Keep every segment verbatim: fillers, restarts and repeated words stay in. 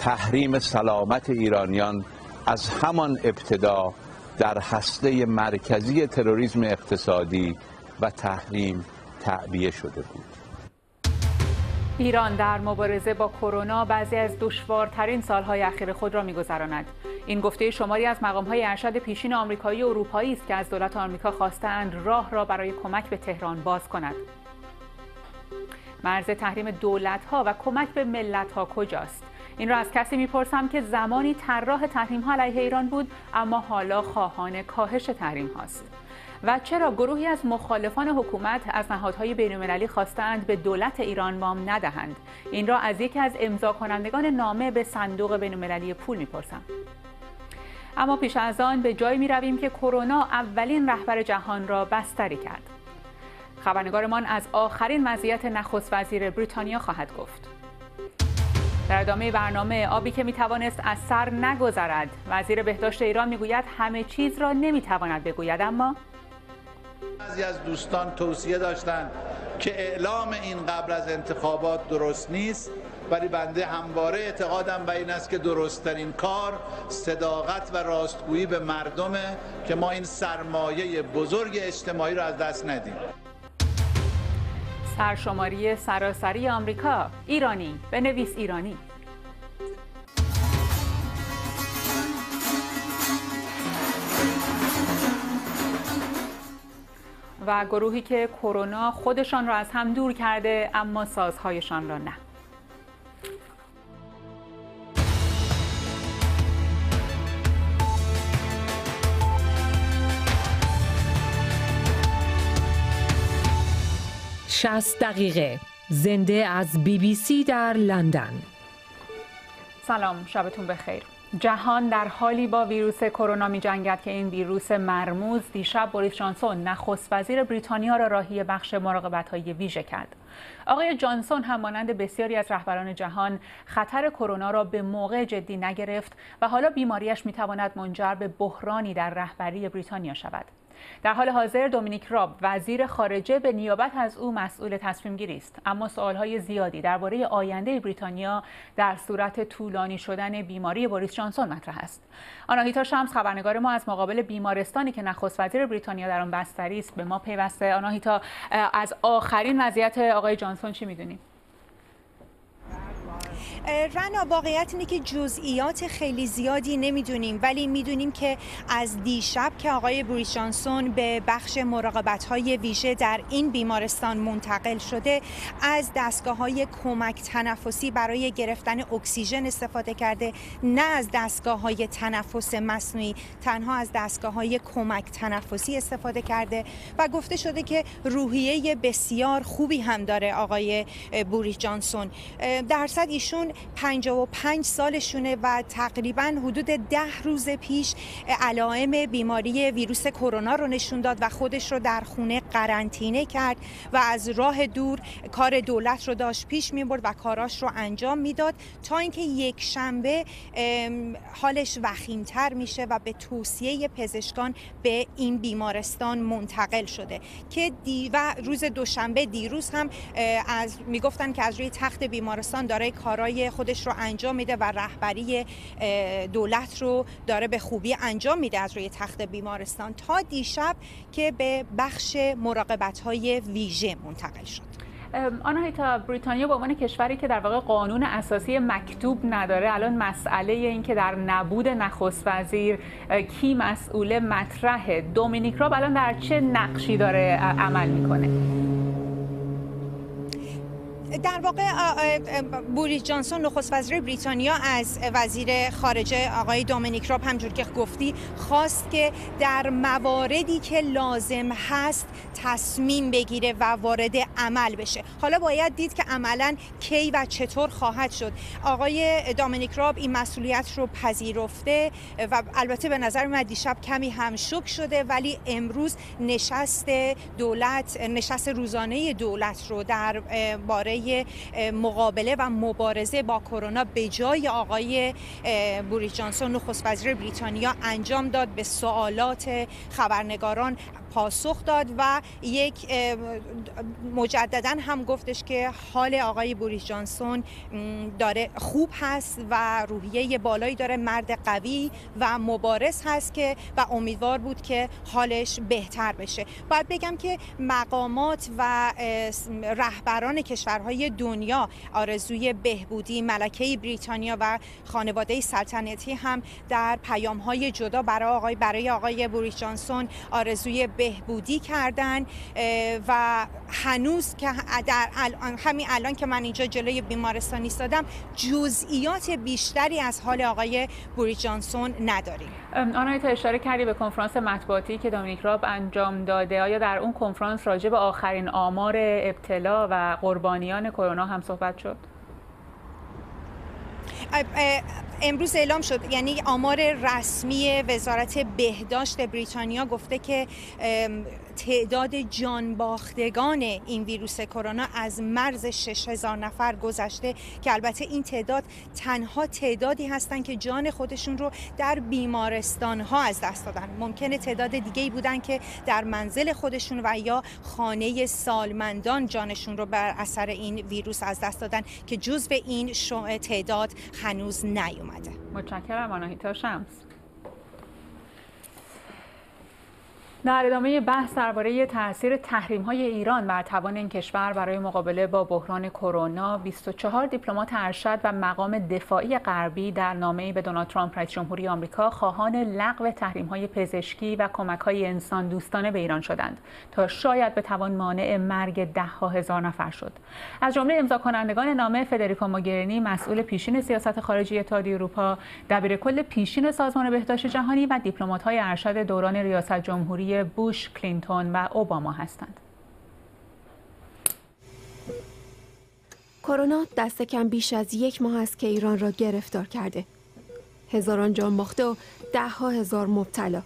تحریم سلامت ایرانیان از همان ابتدا در هسته مرکزی تروریسم اقتصادی و تحریم تعبیه شده بود. ایران در مبارزه با کرونا بعضی از دشوارترین سالهای اخیر خود را می‌گذراند. این گفته شماری از مقام‌های ارشد پیشین آمریکایی و اروپایی است که از دولت آمریکا خواستند راه را برای کمک به تهران باز کند. مرز تحریم دولت‌ها و کمک به ملت‌ها کجاست؟ این را از کسی میپرسم که زمانی طراح تحریم‌ها علیه ایران بود اما حالا خواهان کاهش تحریم هاست. و چرا گروهی از مخالفان حکومت از نهادهای بین‌المللی خواستند به دولت ایران وام ندهند؟ این را از یکی از امضا کنندگان نامه به صندوق بین‌المللی پول میپرسم. اما پیش از آن به جایی میرویم که کرونا اولین رهبر جهان را بستری کرد. خبرنگارمان از آخرین وضعیت نخست وزیر بریتانیا خواهد گفت. در ادامه برنامه آبی که میتوانست از سر نگذرد، وزیر بهداشت ایران میگوید همه چیز را نمیتواند بگوید، اما بعضی از دوستان توصیه داشتند که اعلام این قبل از انتخابات درست نیست، ولی بنده همواره اعتقادم به این است که درست‌ترین کار صداقت و راستگویی به مردمه که ما این سرمایه بزرگ اجتماعی را از دست ندیم. سرشماری سراسری آمریکا، ایرانی بنویس ایرانی. و گروهی که کرونا خودشان را از هم دور کرده اما سازهایشان را نه. شصت دقیقه زنده از بی بی سی در لندن. سلام، شبتون بخیر. جهان در حالی با ویروس کرونا می جنگد که این ویروس مرموز دیشب بوریس جانسون نخست وزیر بریتانیا را راهی بخش مراقبت‌های ویژه کرد. آقای جانسون هم مانند بسیاری از رهبران جهان خطر کرونا را به موقع جدی نگرفت و حالا بیماریش می تواند منجر به بحرانی در رهبری بریتانیا شود. در حال حاضر دومینیک راب وزیر خارجه به نیابت از او مسئول تصمیم گیری است، اما سوالهای زیادی درباره آینده بریتانیا در صورت طولانی شدن بیماری بوریس جانسون مطرح است. آناهیتا شمس خبرنگار ما از مقابل بیمارستانی که نخست وزیر بریتانیا در آن بستری است به ما پیوسته. آناهیتا، از آخرین وضعیت آقای جانسون چی می‌دونیم؟ رنا، واقعیت اینه که جزئیات خیلی زیادی نمیدونیم، ولی میدونیم که از دیشب که آقای بوریس جانسون به بخش مراقبت‌های ویژه در این بیمارستان منتقل شده، از دستگاه‌های کمک تنفسی برای گرفتن اکسیژن استفاده کرده، نه از دستگاه‌های تنفس مصنوعی، تنها از دستگاه‌های کمک تنفسی استفاده کرده و گفته شده که روحیه بسیار خوبی هم داره آقای بوریس جانسون. درصد ایشون پنجاه و پنج سالشونه و تقریباً حدود ده روز پیش علائم بیماری ویروس کرونا رو نشون داد و خودش رو در خونه قرنطینه کرد و از راه دور کار دولت رو داشت پیش می‌برد و کاراش رو انجام میداد تا اینکه یک شنبه حالش وخیم‌تر میشه و به توصیه پزشکان به این بیمارستان منتقل شده که دی و روز دوشنبه دیروز هم از میگفتن که از روی تخت بیمارستان داره کارهای خودش رو انجام میده و رهبری دولت رو داره به خوبی انجام میده از روی تخت بیمارستان، تا دیشب که به بخش مراقبت‌های ویژه منتقل شد. آناهیتا، بریتانیا به عنوان کشوری که در واقع قانون اساسی مکتوب نداره، الان مسئله این که در نبود نخست وزیر کی مسئول مطرحه. دومینیک راب الان در چه نقشی داره عمل میکنه؟ در واقع بوریس جانسون نخست وزیر بریتانیا از وزیر خارجه آقای دومینیک راب همونجور که گفتی خواست که در مواردی که لازم هست تصمیم بگیره و وارد عمل بشه. حالا باید دید که عملاً کی و چطور خواهد شد. آقای دومینیک راب این مسئولیت رو پذیرفته و البته به نظر من دیشب کمی هم شوک شده، ولی امروز نشست دولت نشست روزانه دولت رو در باره مقابله و مبارزه با کرونا به جای آقای بوریس جانسون نخست وزیر بریتانیا انجام داد. به سوالات خبرنگاران پاسخ داد و یک مجددا هم گفتش که حال آقای بوریس جانسون داره خوب هست و روحیه بالایی داره، مرد قوی و مبارز هست که و امیدوار بود که حالش بهتر بشه. باید بگم که مقامات و رهبران کشورهای دنیا آرزوی بهبودی، ملکه بریتانیا و خانواده سلطنتی هم در پیام‌های جدا برای آقای برای آقای بوریس جانسون آرزوی بهبودی کردن و هنوز که در الان همین الان که من اینجا جلوی بیمارستان ایستادم جزئیات بیشتری از حال آقای بوریس جانسون نداریم. آنایتا، اشاره کردی به کنفرانس مطبوعاتی که دامینیک راب انجام داده. آیا در اون کنفرانس راجع به آخرین آمار ابتلا و قربانیان کرونا هم صحبت شد؟ امروز اعلام شد، یعنی آمار رسمی وزارت بهداشت بریتانیا گفته که تعداد جانباختگان این ویروس کرونا از مرز شش هزار نفر گذشته که البته این تعداد تنها تعدادی هستند که جان خودشون رو در بیمارستان ها از دست دادن. ممکنه تعداد دیگه‌ای بودن که در منزل خودشون و یا خانه سالمندان جانشون رو بر اثر این ویروس از دست دادن که جزو این تعداد هنوز نیومده. متشکرم آناهیتا شمس. در ادامه بحث درباره تاثیر تحریم‌های ایران بر توان این کشور برای مقابله با بحران کرونا، بیست و چهار دیپلمات ارشد و مقام دفاعی غربی در نامه‌ای به دونالد ترامپ رئیس جمهوری آمریکا خواهان لغو تحریم‌های پزشکی و کمک‌های انسان دوستانه به ایران شدند تا شاید بتوان مانع مرگ ده‌ها هزار نفر شد. از جمله امضاکنندگان نامه فدریکا موگرینی، مسئول پیشین سیاست خارجی اتحادیه اروپا، دبیرکل پیشین سازمان بهداشت جهانی و دیپلمات‌های ارشد دوران ریاست جمهوری بوش، کلینتون و اوباما هستند. کرونا دست کم بیش از یک ماه است که ایران را گرفتار کرده. هزاران جان باخته و ده ها هزار مبتلا.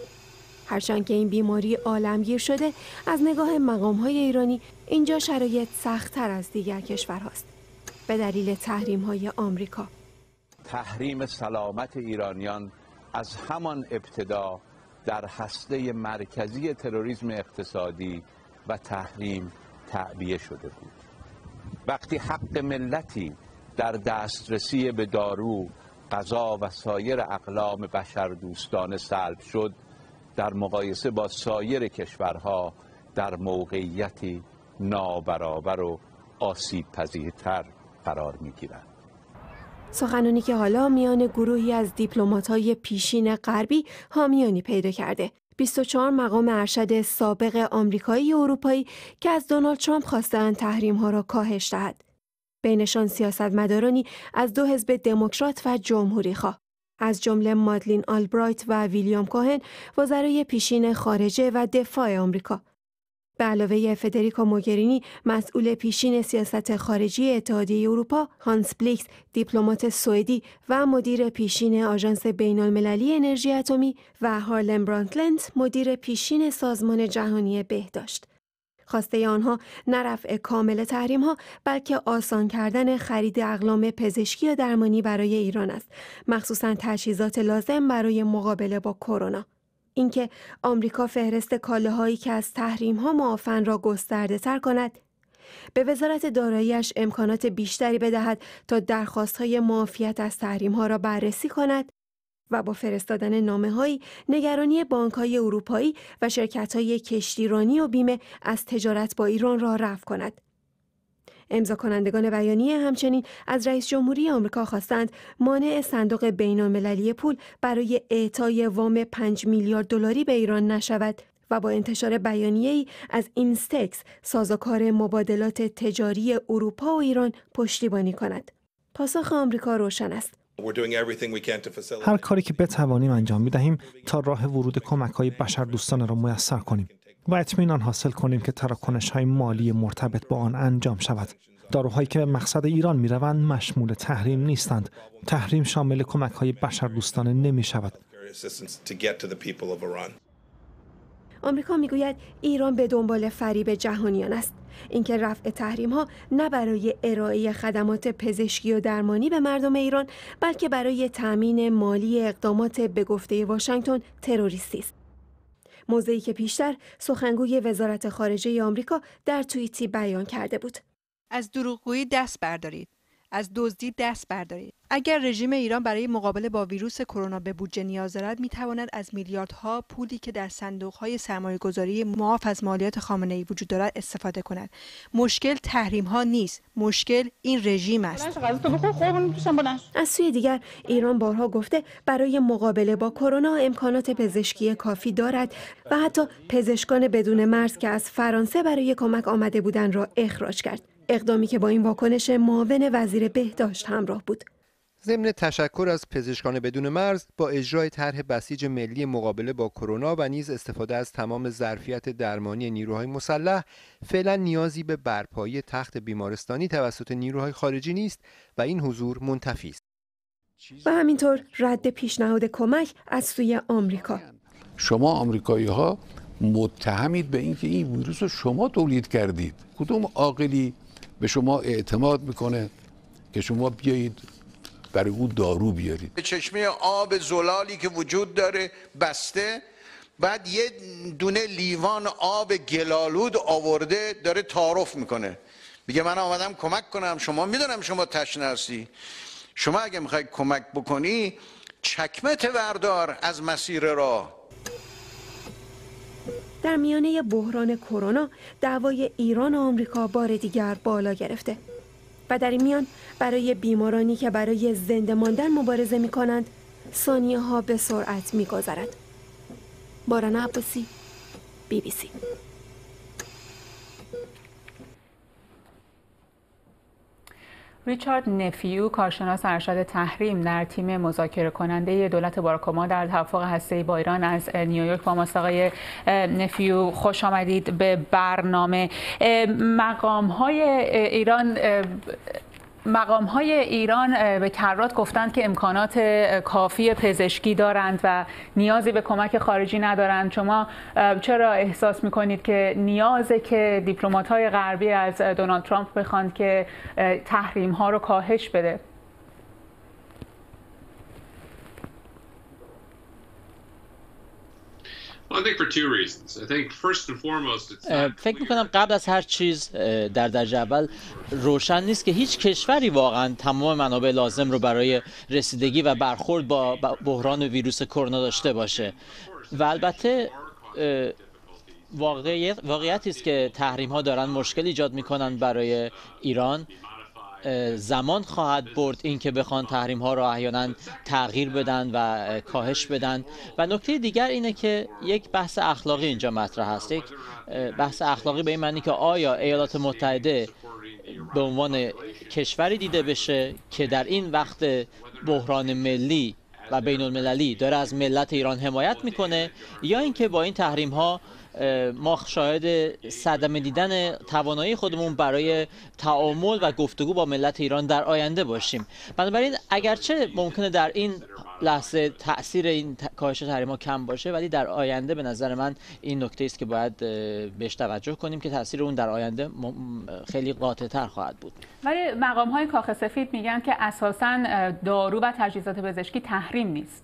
هرچند که این بیماری عالمگیر شده، از نگاه مقام‌های ایرانی اینجا شرایط سخت‌تر از دیگر کشورهاست به دلیل تحریم‌های آمریکا. تحریم سلامت ایرانیان از همان ابتدا در هسته مرکزی تروریسم اقتصادی و تحریم تعبیه شده بود. وقتی حق ملتی در دسترسی به دارو، غذا و سایر اقلام بشردوستانه سلب شد، در مقایسه با سایر کشورها در موقعیتی نابرابر و آسیب پذیرتر قرار می‌گیرند. سخنانی که حالا میان گروهی از دیپلمات‌های پیشین غربی حامیانی پیدا کرده. بیست و چهار مقام ارشد سابق آمریکایی و اروپایی که از دونالد ترامپ خواستند تحریم‌ها را کاهش دهد. بینشان سیاستمدارانی از دو حزب دموکرات و جمهوری‌خواه، از جمله مادلین آلبرایت و ویلیام کوهن، وزرای پیشین خارجه و دفاع آمریکا. به علاوه فدریکا موگرینی، مسئول پیشین سیاست خارجی اتحادیه اروپا، هانس بلیکس، دیپلمات سوئدی و مدیر پیشین آژانس بین‌المللی انرژی اتمی و هارلم برانتلند، مدیر پیشین سازمان جهانی بهداشت. خواسته آنها نه رفع کامل تحریم‌ها، بلکه آسان کردن خرید اقلام پزشکی و درمانی برای ایران است، مخصوصاً تجهیزات لازم برای مقابله با کرونا. اینکه آمریکا فهرست کالاهایی که از تحریم‌ها معافن را گسترده‌تر کند، به وزارت دارایی‌اش امکانات بیشتری بدهد تا درخواست‌های معافیت از تحریم‌ها را بررسی کند و با فرستادن نامه‌هایی نگرانی بانک‌های اروپایی و شرکت‌های کشتیرانی و بیمه از تجارت با ایران را رفع کند. امضا کنندگان بیانیه همچنین از رئیس جمهوری آمریکا خواستند مانع صندوق بین‌المللی پول برای اعطای وام پنج میلیارد دلاری به ایران نشود و با انتشار بیانیه‌ای از اینستکس، سازوکار مبادلات تجاری اروپا و ایران، پشتیبانی کند. پاسخ آمریکا روشن است. هر کاری که بتوانیم انجام می‌دهیم تا راه ورود کمک‌های بشردوستانه را میسر کنیم و اطمینان حاصل کنیم که تراکنش‌های مالی مرتبط با آن انجام شود. داروهایی که به مقصد ایران می‌روند مشمول تحریم نیستند. تحریم شامل کمک‌های بشردوستانه نمی‌شود. آمریکا میگوید ایران به دنبال فریب جهانیان است. اینکه رفع تحریم‌ها نه برای ارائه خدمات پزشکی و درمانی به مردم ایران، بلکه برای تأمین مالی اقدامات به گفته واشنگتن تروریستی است. موضوعی که پیشتر سخنگوی وزارت خارجه آمریکا در توییتی بیان کرده بود. از دروغگویی دست بردارید. از دزدی دست بردارید. اگر رژیم ایران برای مقابله با ویروس کرونا به بودجه نیاز دارد، می‌تواند از میلیاردها پولی که در صندوق‌های سرمایه‌گذاری معاف از مالیات خامنه‌ای وجود دارد استفاده کند. مشکل تحریم‌ها نیست، مشکل این رژیم است. از سوی دیگر ایران بارها گفته برای مقابله با کرونا امکانات پزشکی کافی دارد و حتی پزشکان بدون مرز که از فرانسه برای کمک آمده بودند را اخراج کرد. اقدامی که با این واکنش معاون وزیر بهداشت همراه بود. ضمن تشکر از پزشکان بدون مرز با اجرای طرح بسیج ملی مقابله با کرونا و نیز استفاده از تمام ظرفیت درمانی نیروهای مسلح، فعلا نیازی به برپایی تخت بیمارستانی توسط نیروهای خارجی نیست و این حضور منتفی است. و همینطور رد پیشنهاد کمک از سوی آمریکا. شما آمریکایی‌ها متهمید به اینکه این ویروس رو شما تولید کردید. کدوم عاقلی به شما اعتماد میکنه که شما بیایید برای او دارو بیارید؟ به چشمه آب زلالی که وجود داره بسته، بعد یه دونه لیوان آب گلالود آورده داره تعارف میکنه، میگه من آمدم کمک کنم، شما میدونم شما تشنه هستی، شما اگه میخوای کمک بکنی چکمه وردار از مسیر راه. در میانه بحران کرونا دعوای ایران و آمریکا بار دیگر بالا گرفته و در این میان برای بیمارانی که برای زنده ماندن مبارزه می کنند ثانیه ها به سرعت می گذرد. باران عباسی، بی بی سی. ریچارد نفیو، کارشناس ارشد تحریم در تیم مذاکره کننده دولت باراک اوباما در توافق هسته‌ای با ایران از نیویورک با ماست. آقای نفیو خوش آمدید به برنامه. مقام‌های ایران مقام‌های ایران به کرات گفتند که امکانات کافی پزشکی دارند و نیازی به کمک خارجی ندارند. شما چرا احساس می‌کنید که نیازه که دیپلمات‌های غربی از دونالد ترامپ بخواند که تحریم‌ها رو کاهش بده؟ فکر میکنم قبل از هر چیز در درجه اول روشن نیست که هیچ کشوری واقعا تمام منابع لازم رو برای رسیدگی و برخورد با بحران ویروس کرونا داشته باشه و البته واقعیت واقعیتی است که تحریم ها دارن مشکل ایجاد میکنن برای ایران. زمان خواهد برد این که بخوان تحریم ها رو احیانا تغییر بدن و کاهش بدن. و نکته دیگر اینه که یک بحث اخلاقی اینجا مطرح هست. یک بحث اخلاقی به این معنی که آیا ایالات متحده به عنوان کشوری دیده بشه که در این وقت بحران ملی و بین المللی داره از ملت ایران حمایت میکنه، یا اینکه با این تحریم ها ما شاهد صدمه دیدن توانایی خودمون برای تعامل و گفتگو با ملت ایران در آینده باشیم. بنابراین اگرچه ممکنه در این لحظه تأثیر این کاهش تحریم‌ها کم باشه، ولی در آینده به نظر من این نکته است که باید بهش توجه کنیم که تأثیر اون در آینده خیلی قاطع‌تر خواهد بود. ولی مقام‌های کاخ سفید میگن که اساساً دارو و تجهیزات پزشکی تحریم نیست.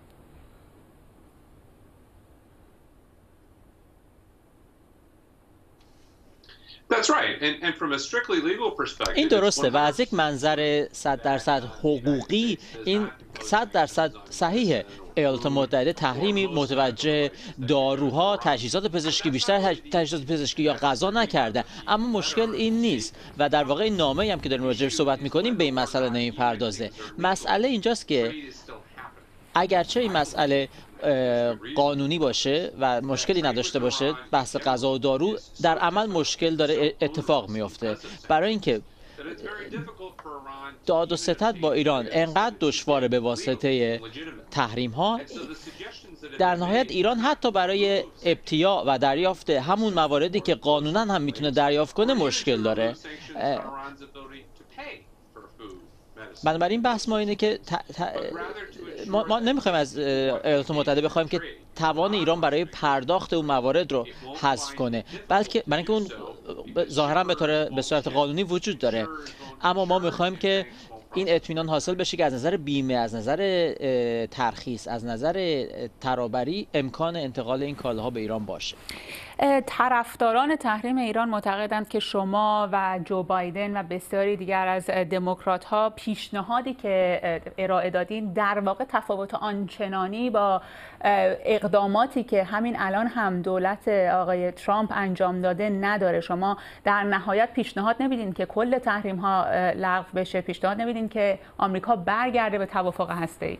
این درسته و از یک منظر صد درصد حقوقی این صد درصد صحیحه. ایالات متحده تحریمی متوجه داروها، تجهیزات پزشکی، بیشتر تجهیزات پزشکی یا غذا نکرده، اما مشکل این نیست و در واقع این نامه‌ای هم که داریم راجعش صحبت می‌کنیم به این مسئله نمی‌پردازه. مسئله اینجاست که اگرچه این مسئله قانونی باشه و مشکلی نداشته باشه، بحث غذا و دارو در عمل مشکل داره اتفاق میفته. برای اینکه داد و ستد با ایران انقدر دشواره به واسطه تحریم ها، در نهایت ایران حتی برای ابتیاع و دریافت همون مواردی که قانونا هم میتونه دریافت کنه مشکل داره. بنابراین بحث ما اینه که ت... ت... ما, ما نمیخوایم از ایالات متحده بخوایم که توان ایران برای پرداخت اون موارد رو حذف کنه، بلکه برای اینکه اون ظاهرا به طور به صورت قانونی وجود داره، اما ما میخوایم که این اطمینان حاصل بشه که از نظر بیمه، از نظر ترخیص، از نظر ترابری امکان انتقال این کالاها به ایران باشه. طرفداران تحریم ایران معتقدند که شما و جو بایدن و بسیاری دیگر از دموکرات‌ها پیشنهادی که ارائه دادین در واقع تفاوت آنچنانی با اقداماتی که همین الان هم دولت آقای ترامپ انجام داده نداره. شما در نهایت پیشنهاد نمیدین که کل تحریم‌ها لغو بشه، پیشنهاد نمیدین که آمریکا برگرده به توافق هسته‌ای.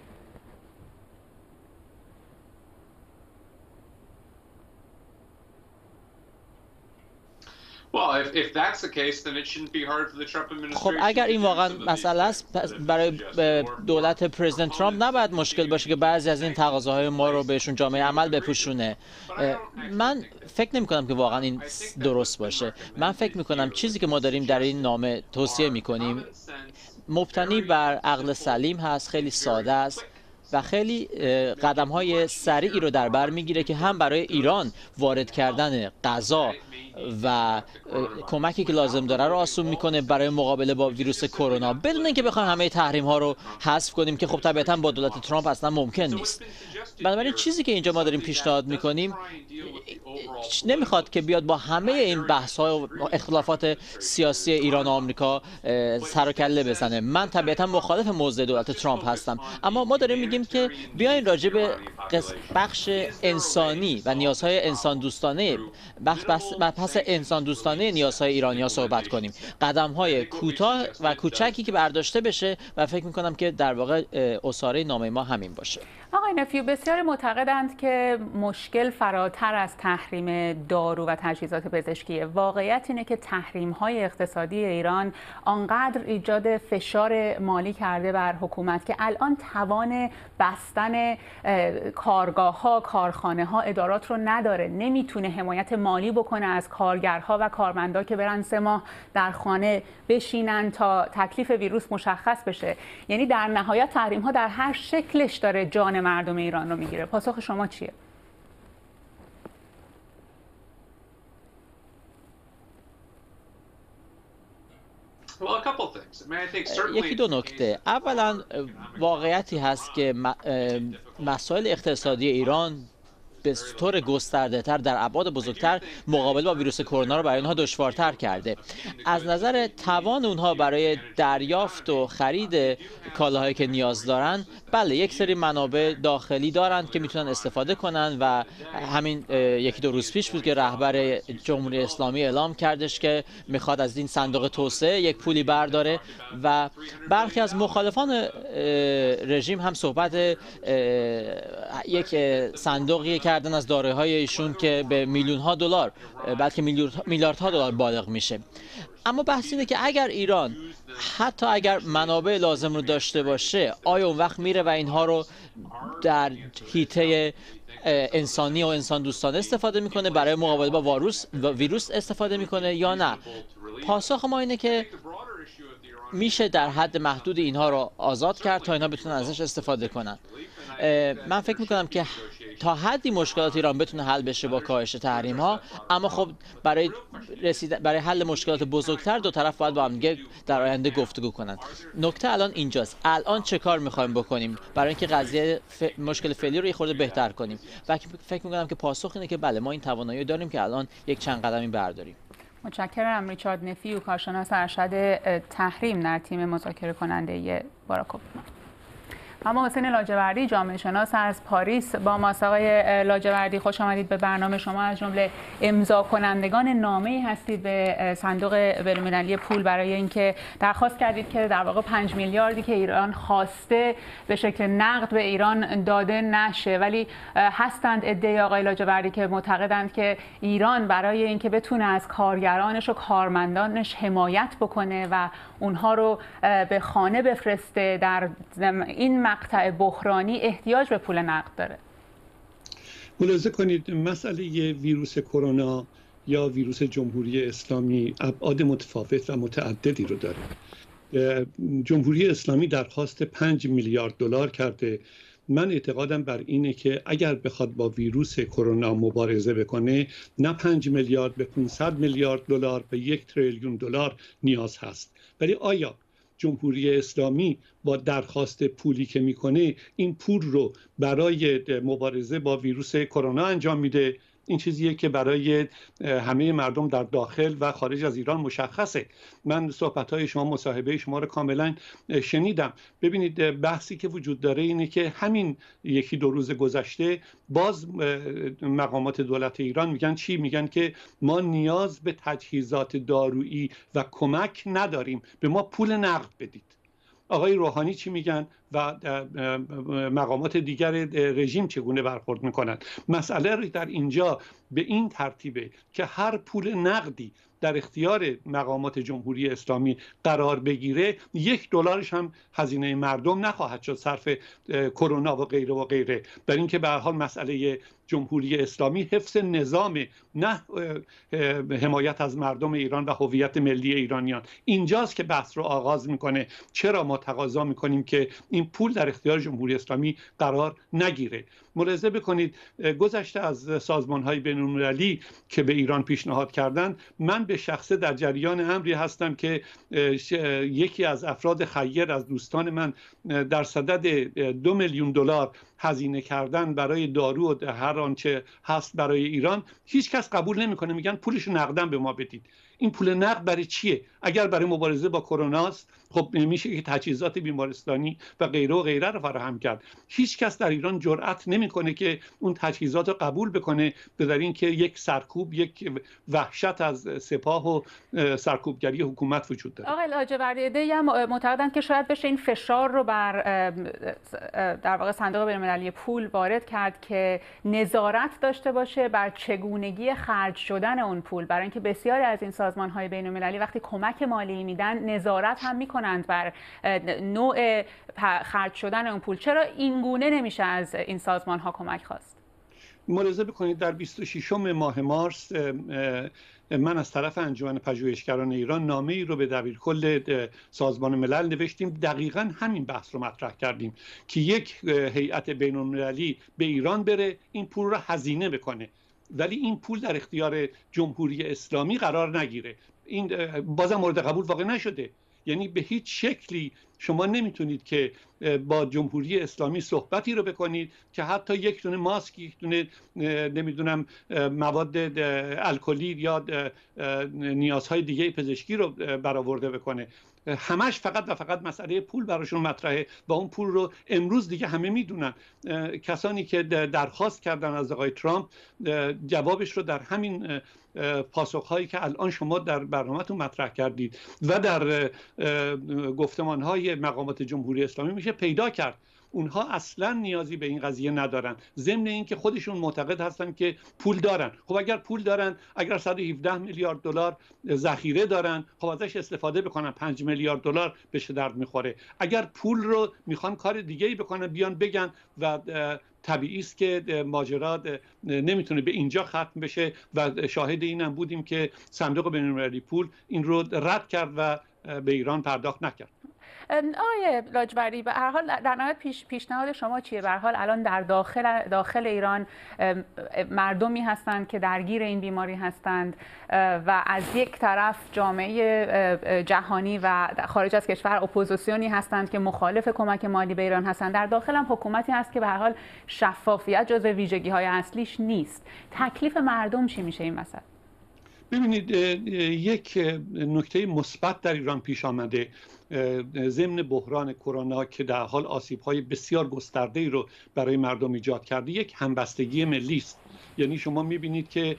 خب اگر این واقعا مسئله است، برای دولت پرزیدنت ترامپ نباید مشکل باشه که بعضی از این تقاضاهای ما رو بهشون جامعه عمل بپوشونه. من فکر نمی کنم که واقعا این درست باشه. من فکر می کنم چیزی که ما داریم در این نامه توصیه می کنیم مبتنی بر عقل سلیم هست، خیلی ساده است و خیلی قدم‌های سریعی رو در بر میگیره که هم برای ایران وارد کردن غذا و کمکی که لازم داره رو آسون میکنه برای مقابله با ویروس کرونا، بدون اینکه بخوایم همه تحریم ها رو حذف کنیم که خب طبیعتا با دولت ترامپ اصلا ممکن نیست. بنابراین چیزی که اینجا ما داریم پیشنهاد میکنیم نمیخواد که بیاد با همه این بحث ها و اختلافات سیاسی ایران و آمریکا سر و کله بزنه. من طبیعتا مخالف موضع دولت ترامپ هستم، اما ما داریم میگیم که بیاین راجع به بخش انسانی و نیازهای انسان دوستانه، بحث انسان دوستانه نیازهای ایرانی‌ها صحبت کنیم. قدم‌های کوتاه و کوچکی که برداشته بشه و فکر می‌کنم که در واقع اساره نامه ما همین باشه. آقای نفیو، بسیاری معتقدند که مشکل فراتر از تحریم دارو و تجهیزات پزشکیه. واقعیت اینه که تحریم‌های اقتصادی ایران آنقدر ایجاد فشار مالی کرده بر حکومت که الان توان بستن کارگاه‌ها، کارخانه‌ها، ادارات رو نداره. نمیتونه حمایت مالی بکنه از کارگرها و کارمندا که برن سه ماه در خانه بشینن تا تکلیف ویروس مشخص بشه. یعنی در نهایت تحریم‌ها در هر شکلش داره جان مردم ایران رو میگیره. پاسخ شما چیه؟ یکی دو نکته. اولا واقعیتی هست که مسائل اقتصادی ایران به طور گسترده تر در ابعاد بزرگتر مقابله با ویروس کرونا رو برای اونها دشوارتر کرده. از نظر توان اونها برای دریافت و خرید کالاهایی که نیاز دارن، بله یک سری منابع داخلی دارن که میتونن استفاده کنن و همین یکی دو روز پیش بود که رهبر جمهوری اسلامی اعلام کردش که میخواد از این صندوق توسعه یک پولی برداره و برخی از مخالفان رژیم هم صحبت یک صندوقی کردن از دارایی‌های ایشون که به میلیون ها دلار بلکه میلیاردها دلار بالغ میشه. اما بحث اینه که اگر ایران حتی اگر منابع لازم رو داشته باشه، آیا اون وقت میره و اینها رو در حیطه انسانی و انسان دوستانه استفاده میکنه، برای مقابله با ویروس ویروس استفاده میکنه یا نه؟ پاسخ ما اینه که میشه در حد محدود اینها رو آزاد کرد تا اینها بتونن ازش استفاده کنن. من فکر میکنم که تا حدی مشکلات ایران بتونه حل بشه با کاهش تحریم ها، اما خب برای رسید برای حل مشکلات بزرگتر دو طرف باید با هم دیگه در آینده گفتگو کنن. نکته الان اینجاست، الان چه کار میخوایم بکنیم برای اینکه قضیه ف... مشکل فعلی رو یه خورده بهتر کنیم؟ و فکر میکنم که پاسخ اینه که بله ما این توانایی داریم که الان یک چند قدمی برداریم. متشکرم. ریچارد نفیو، کارشناس ارشد تحریم در تیم مذاکره کننده باراک اوباما. اما حسین لاجوردی، جامعه شناس از پاریس با ماست. آقای لاجوردی، خوش آمدید به برنامه. شما از جمله امضا کنندگان نامه‌ای هستید به صندوق بین‌المللی پول برای اینکه درخواست کردید که در واقع پنج میلیاردی که ایران خواسته به شکل نقد به ایران داده نشه، ولی هستند عده آقای لاجوردی که معتقدند که ایران برای اینکه بتونه از کارگرانش و کارمندانش حمایت بکنه و اونها رو به خانه بفرسته در این مقطع بحرانی احتیاج به پول نقد داره. ملاحظه کنید مسئله ویروس کرونا یا ویروس جمهوری اسلامی ابعاد متفاوت و متعددی رو داره. جمهوری اسلامی درخواست پنج میلیارد دلار کرده. من اعتقادم بر اینه که اگر بخواد با ویروس کرونا مبارزه بکنه، نه پنج میلیارد به پانصد میلیارد دلار به یک تریلیون دلار نیاز هست. ولی آیا جمهوری اسلامی با درخواست پولی که میکنه این پول رو برای مبارزه با ویروس کرونا انجام میده. این چیزیه که برای همه مردم در داخل و خارج از ایران مشخصه. من صحبت‌های شما، مصاحبه شما رو کاملا شنیدم. ببینید بحثی که وجود داره اینه که همین یکی دو روز گذشته باز مقامات دولت ایران میگن چی؟ میگن که ما نیاز به تجهیزات دارویی و کمک نداریم، به ما پول نقد بدید. آقای روحانی چی میگن و مقامات دیگر رژیم چگونه برخورد میکنن؟ مسئله در اینجا به این ترتیبه که هر پول نقدی در اختیار مقامات جمهوری اسلامی قرار بگیره، یک دلارش هم هزینه مردم نخواهد شد صرف کرونا و غیره و غیره. در این که به هر حال مسئله جمهوری اسلامی حفظ نظام، نه حمایت از مردم ایران و هویت ملی ایرانیان. اینجاست که بحث رو آغاز میکنه. چرا ما تقاضا میکنیم که این پول در اختیار جمهوری اسلامی قرار نگیره؟ ملاحظه بکنید گذشته از سازمان‌های بین‌المللی که به ایران پیشنهاد کردن، من به شخصه در جریان امری هستم که یکی از افراد خیر از دوستان من در صدد دو میلیون دلار هزینه کردن برای دارو و هر آنچه هست برای ایران. هیچ کس قبول نمیکنه، میگن پولش نقداً به ما بدید. این پول نقد برای چیه؟ اگر برای مبارزه با کرونا است، خب میشه که تجهیزات بیمارستانی و غیره و غیره رو فراهم کرد. هیچ کس در ایران جرئت نمیکنه که اون تجهیزات رو قبول بکنه، به دلیل اینکه یک سرکوب، یک وحشت از سپاه و سرکوبگری حکومت وجود داره. آقای لاجوردی، ایده هم معتقدند که شاید بشه این فشار رو بر در واقع صندوق بین‌المللی پول وارد کرد که نظارت داشته باشه بر چگونگی خرج شدن اون پول، برای اینکه بسیاری از این سازمان‌های بین‌المللی وقتی کمک مالی میدن نظارت هم میکنند بر نوع خرج شدن اون پول. چرا این گونه نمیشه از این سازمان‌ها کمک خواست؟ ملاحظه بکنید در بیست و ششم ماه مارس من از طرف انجمن پژوهشگران ایران نامه ای رو به دبیرکل سازمان ملل نوشتیم، دقیقاً همین بحث رو مطرح کردیم که یک هیئت بین‌المللی به ایران بره این پول رو هزینه بکنه، ولی این پول در اختیار جمهوری اسلامی قرار نگیره. این بازم مورد قبول واقع نشده. یعنی به هیچ شکلی شما نمیتونید که با جمهوری اسلامی صحبتی رو بکنید که حتی یک دونه ماسک، یک دونه نمیدونم مواد الکلی یا نیازهای دیگه پزشکی رو برآورده بکنه. همش فقط و فقط مسئله پول براشون مطرحه و اون پول رو امروز دیگه همه میدونن. کسانی که درخواست کردن از آقای ترامپ جوابش رو در همین پاسخهایی که الان شما در برنامه‌تون مطرح کردید و در گفتمان‌های مقامات جمهوری اسلامی میشه پیدا کرد. اونها اصلا نیازی به این قضیه ندارن، ضمن اینکه خودشون معتقد هستن که پول دارن. خب اگر پول دارن، اگر صد و هفده میلیارد دلار ذخیره دارن، خب ازش استفاده بکنن. پنج میلیارد دلار بهش درد میخوره. اگر پول رو میخوان کار دیگه ای بکنن، بیان بگن و طبیعی است که ماجرا نمیتونه به اینجا ختم بشه و شاهد اینم بودیم که صندوق بین‌المللی پول این رو رد کرد و به ایران پرداخت نکرد. آقای لاجوردی، به هر حال در نهایت پیش پیشنهاد شما چیه؟ به هر حال الان در داخل داخل ایران مردمی هستند که درگیر این بیماری هستند و از یک طرف جامعه جهانی و خارج از کشور اپوزیسیونی هستند که مخالف کمک مالی به ایران هستند. در داخل هم حکومتی هست که به هر حال شفافیت جزو ویژگی‌های اصلیش نیست. تکلیف مردم چی میشه این وسط؟ ببینید، یک نکته مثبت در ایران پیش آمده ضمن بحران کرونا که در حال آسیب‌های بسیار گسترده‌ای رو برای مردم ایجاد کرده، یک همبستگی ملی است. یعنی شما می‌بینید که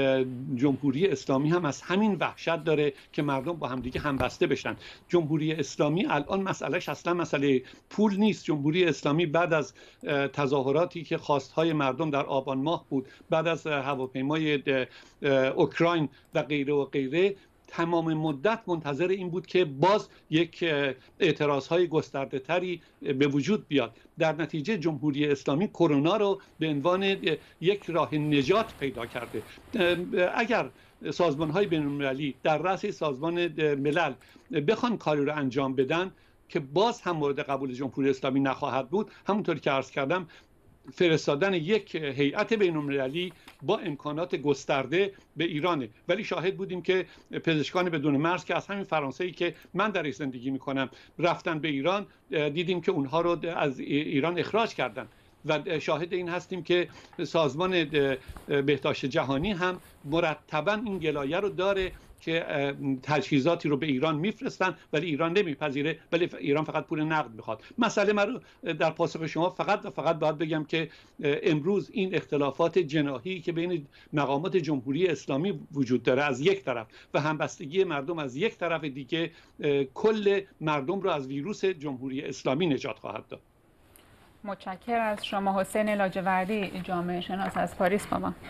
جمهوری اسلامی هم از همین وحشت داره که مردم با همدیگه همبسته بشن. جمهوری اسلامی الان مسئلهش اصلا مسئله پول نیست. جمهوری اسلامی بعد از تظاهراتی که خواستهای مردم در آبان ماه بود، بعد از هواپیمای اوکراین و غیره و غیره، تمام مدت منتظر این بود که باز یک اعتراضهای گسترده تری به وجود بیاد. در نتیجه جمهوری اسلامی کرونا رو به عنوان یک راه نجات پیدا کرده. اگر سازمان‌های بین‌المللی در رأس سازمان ملل بخوان کاری رو انجام بدن که باز هم مورد قبول جمهوری اسلامی نخواهد بود، همونطوری که عرض کردم فرستادن یک هیئت بین‌المللی با امکانات گسترده به ایرانه. ولی شاهد بودیم که پزشکان بدون مرز که از همین فرانسه‌ای که من درش زندگی میکنم رفتن به ایران، دیدیم که اونها رو از ایران اخراج کردن و شاهد این هستیم که سازمان بهداشت جهانی هم مرتباً این گلایه رو داره که تجهیزاتی رو به ایران میفرستن ولی ایران نمیپذیره، ولی ایران فقط پول نقد میخواد. مسئله من رو در پاسخ شما فقط و فقط باید بگم که امروز این اختلافات جناحی که بین مقامات جمهوری اسلامی وجود داره از یک طرف و همبستگی مردم از یک طرف دیگه، کل مردم رو از ویروس جمهوری اسلامی نجات خواهد داد. متشکرم از شما. حسین لاجوردی، جامعه شناس از پاریس با ما.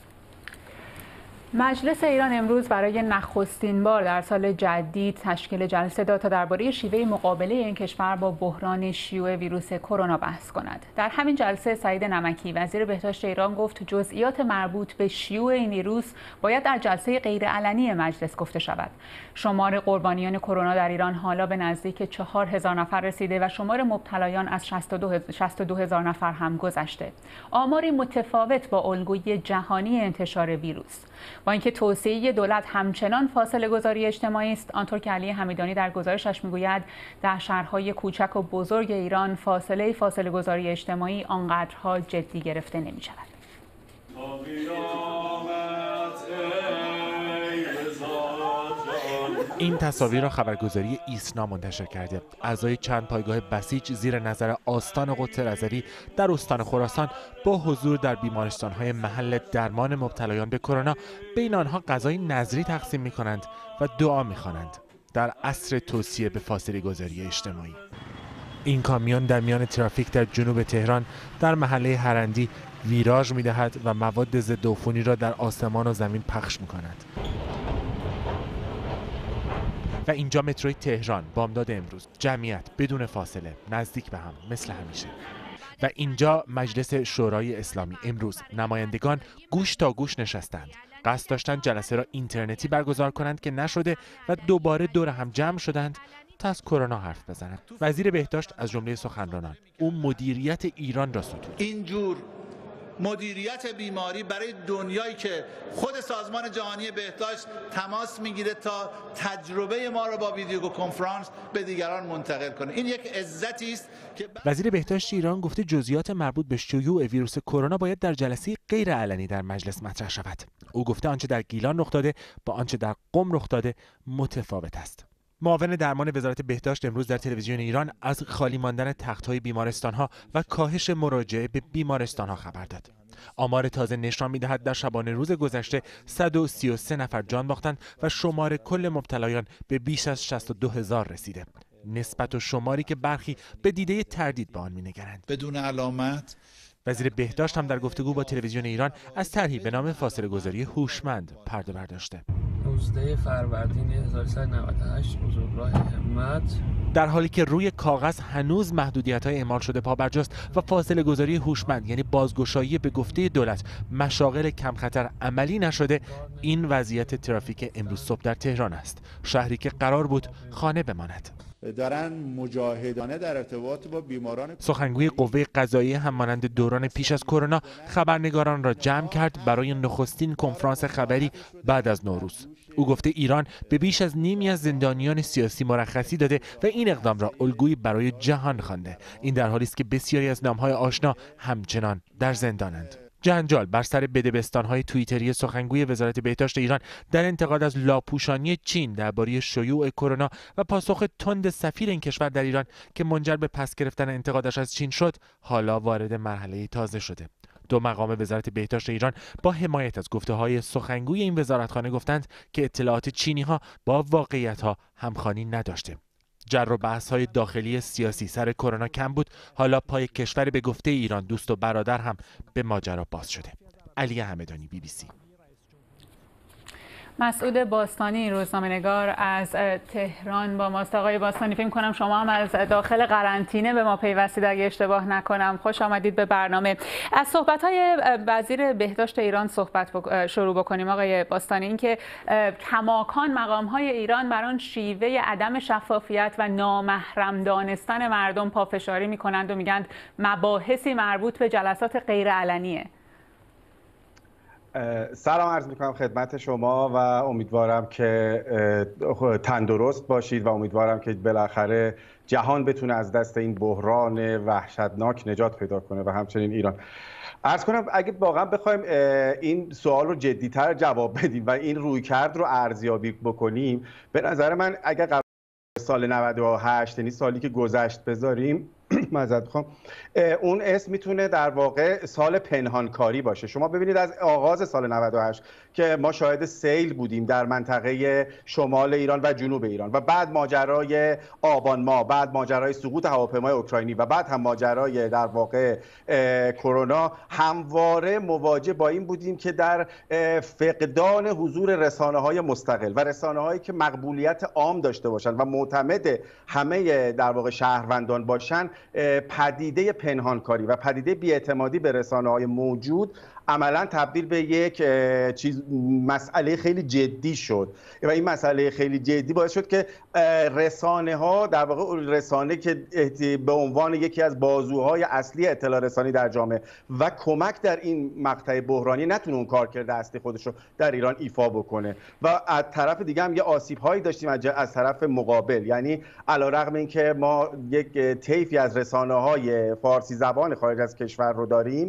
مجلس ایران امروز برای نخستین بار در سال جدید تشکیل جلسه داد تا درباره شیوه مقابله این کشور با بحران شیوع ویروس کرونا بحث کند. در همین جلسه سعید نمکی وزیر بهداشت ایران گفت جزئیات مربوط به شیوع این ویروس باید در جلسه غیرعلنی مجلس گفته شود. شمار قربانیان کرونا در ایران حالا به نزدیک چهار هزار نفر رسیده و شمار مبتلایان از شصت و دو هزار نفر هم گذشته. آماری متفاوت با الگوی جهانی انتشار ویروس. با اینکه توصیه دولت همچنان فاصله گذاری اجتماعی است، آنطور که علی حمیدانی در گزارشش میگوید در شهرهای کوچک و بزرگ ایران فاصله فاصله گذاری اجتماعی آنقدرها جدی گرفته نمی شود. این تصاویر را خبرگزاری ایسنا منتشر کرده. اعضای چند پایگاه بسیج زیر نظر آستان قدس رضوی در استان خراسان با حضور در بیمارستان‌های محل درمان مبتلایان به کرونا بین آنها غذای نذری تقسیم می‌کنند و دعا می‌خوانند در عصر توصیه به فاصله گذاری اجتماعی. این کامیون در میان ترافیک در جنوب تهران در محله هرندی ویراژ می‌دهد و مواد ضد عفونی را در آسمان و زمین پخش می‌کند. و اینجا متروی تهران بامداد امروز، جمعیت بدون فاصله نزدیک به هم مثل همیشه. و اینجا مجلس شورای اسلامی امروز نمایندگان گوش تا گوش نشستند. قصد داشتند جلسه را اینترنتی برگزار کنند که نشده و دوباره دور هم جمع شدند تا از کرونا حرف بزنند. وزیر بهداشت از جمله سخنرانان او مدیریت ایران را ستود. اینجور مدیریت بیماری برای دنیایی که خود سازمان جهانی بهداشت تماس میگیره تا تجربه ما رو با ویدیو کنفرانس به دیگران منتقل کنه، این یک عزتی است که وزیر بهداشت ایران گفته جزئیات مربوط به شیوع ویروس کرونا باید در جلسه غیر علنی در مجلس مطرح شود. او گفته آنچه در گیلان رخ داده با آنچه در قم رخ داده متفاوت است. معاون درمان وزارت بهداشت امروز در تلویزیون ایران از خالی ماندن تخت‌های بیمارستان‌ها و کاهش مراجعه به بیمارستان‌ها خبر داد. آمار تازه نشان می‌دهد در شبانه روز گذشته صد و سی و سه نفر جان باختند و شمار کل مبتلایان به بیش از شصت و دو هزار رسیده. نسبت و شماری که برخی به دیده تردید به آن می‌نگرند. بدون علامت. وزیر بهداشت هم در گفتگو با تلویزیون ایران از طرحی به نام فاصله گذاری هوشمند پرده برداشته. نوزده فروردین هزار و سیصد و نود و هشت بزرگراه همت. در حالی که روی کاغذ هنوز محدودیت‌های اعمال شده پابرجاست و فاصله گذاری هوشمند یعنی بازگشایی به گفته دولت مشاغل کم خطر عملی نشده، این وضعیت ترافیک امروز صبح در تهران است، شهری که قرار بود خانه بماند. دارن مجاهدانه در ارتباط با بیماران. سخنگوی قوه قضاییه هم مانند دوران پیش از کرونا خبرنگاران را جمع کرد برای نخستین کنفرانس خبری بعد از نوروز. او گفته ایران به بیش از نیمی از زندانیان سیاسی مرخصی داده و این اقدام را الگویی برای جهان خوانده. این در حالی است که بسیاری از نام‌های آشنا همچنان در زندانند. جنجال بر سر بدبستان‌های توییتری سخنگوی وزارت بهداشت ایران در انتقاد از لاپوشانی چین درباره شیوع کرونا و پاسخ تند سفیر این کشور در ایران که منجر به پس گرفتن انتقادش از چین شد، حالا وارد مرحله تازه شده. دو مقام وزارت بهداشت ایران با حمایت از گفته‌های سخنگوی این وزارتخانه گفتند که اطلاعات چینی‌ها با واقعیت‌ها همخوانی نداشته. جر و بحث‌های داخلی سیاسی سر کرونا کم بود، حالا پای کشور به گفته ایران دوست و برادر هم به ماجرا باز شده. علی حمیدانی، بی بی سی. مسعود باستانی روزنامه‌نگار از تهران با ماست. آقای باستانی، فکر کنم شما هم از داخل قرنطینه به ما پیوستید اگه اشتباه نکنم. خوش آمدید به برنامه. از صحبت‌های وزیر بهداشت ایران صحبت بک... شروع بکنیم. آقای باستانی، اینکه کماکان مقام‌های ایران بر آن شیوه عدم شفافیت و نامحرم دانستن مردم پافشاری می‌کنند و میگن مباحثی مربوط به جلسات غیرعلنیه. سلام عرض میکنم خدمت شما و امیدوارم که تندرست باشید و امیدوارم که بالاخره جهان بتونه از دست این بحران وحشتناک نجات پیدا کنه و همچنین ایران. عرض کنم اگه واقعا بخوایم این سوال رو جدی‌تر جواب بدیم و این رویکرد رو ارزیابی بکنیم، به نظر من اگر قبل سال نود و هشت، یعنی سالی که گذشت بذاریم، معذرت میخوام، اون اسم میتونه در واقع سال پنهانکاری باشه. شما ببینید از آغاز سال نود و هشت که ما شاهد سیل بودیم در منطقه شمال ایران و جنوب ایران و بعد ماجرای آبان ماه، بعد ماجرای سقوط هواپیمای اوکراینی و بعد هم ماجرای در واقع کرونا، همواره مواجه با این بودیم که در فقدان حضور رسانه‌های مستقل و رسانه‌هایی که مقبولیت عام داشته باشند و معتمد همه در واقع شهروندان باشند، پدیده پنهانکاری و پدیده بی‌اعتمادی به رسانه‌های موجود عملاً تبدیل به یک چیز مسئله خیلی جدی شد و این مسئله خیلی جدی باعث شد که رسانه‌ها، در واقع رسانه که به عنوان یکی از بازوهای اصلی اطلاع رسانی در جامعه و کمک در این مقطع بحرانی، نتونه اون کارکرد اصلی خودش رو در ایران ایفا بکنه و از طرف دیگه هم یه آسیب‌هایی داشتیم از طرف مقابل. یعنی علیرغم اینکه ما یک طیفی از رسانه‌های فارسی زبان خارج از کشور رو داریم،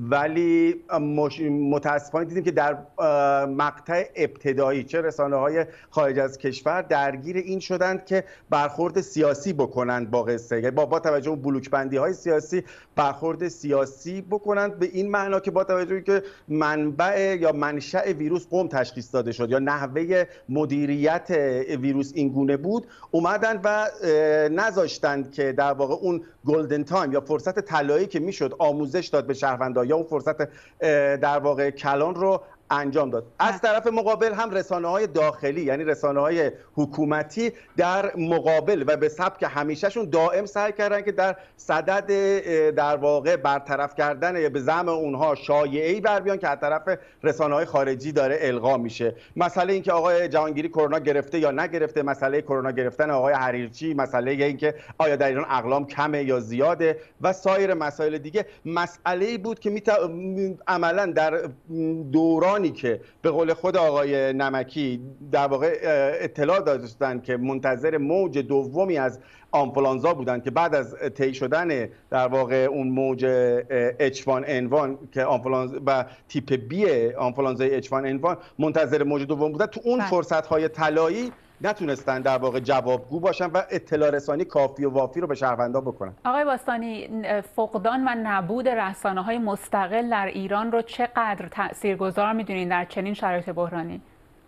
ولی متاسفانه دیدیم که در مقطع ابتدایی چه رسانه‌های خارج از کشور درگیر این شدند که برخورد سیاسی بکنند با قصه، با با توجه به بلوک‌بندی‌های سیاسی برخورد سیاسی بکنند، به این معنا که با توجه که منبع یا منشأ ویروس قوم تشخیص داده شد یا نحوه مدیریت ویروس این گونه بود، اومدن و نذاشتند که در واقع اون گلدن تایم یا فرصت طلایی که میشد آموزش داد به شهروندان یا اون فرصت در واقع کلان رو انجام داد. از طرف مقابل هم رسانه‌های داخلی، یعنی رسانه‌های حکومتی، در مقابل و به سبک همیشهشون دائم سعی کردن که در صدد در واقع برطرف کردن یا به زعم اونها شایعه‌ای بر بیان که از طرف رسانه‌های خارجی داره القا میشه. مسئله این که آقای جهانگیری کرونا گرفته یا نگرفته، مسئله کرونا گرفتن آقای حریرچی، مسئله این که آیا در ایران اقلام کمه یا زیاده و سایر مسائل دیگه، مسئله‌ای بود که میت... عملاً در دوران که به قول خود آقای نمکی در واقع اطلاع داشتن که منتظر موج دومی از آنفولانزا بودن که بعد از طی شدن در واقع اون موج اچ وان ان وان که آنفولانزا و تیپ بی آنفولانزای اچ وان ان وان منتظر موج دوم بودن، تو اون فرصت‌های طلایی نتونستن در واقع جوابگو باشن و اطلاع رسانی کافی و وافی رو به شهروندان بکنن. آقای باستانی، فقدان و نبود رسانه‌های مستقل در ایران رو چقدر تاثیرگذار می‌دونین در چنین شرایط بحرانی؟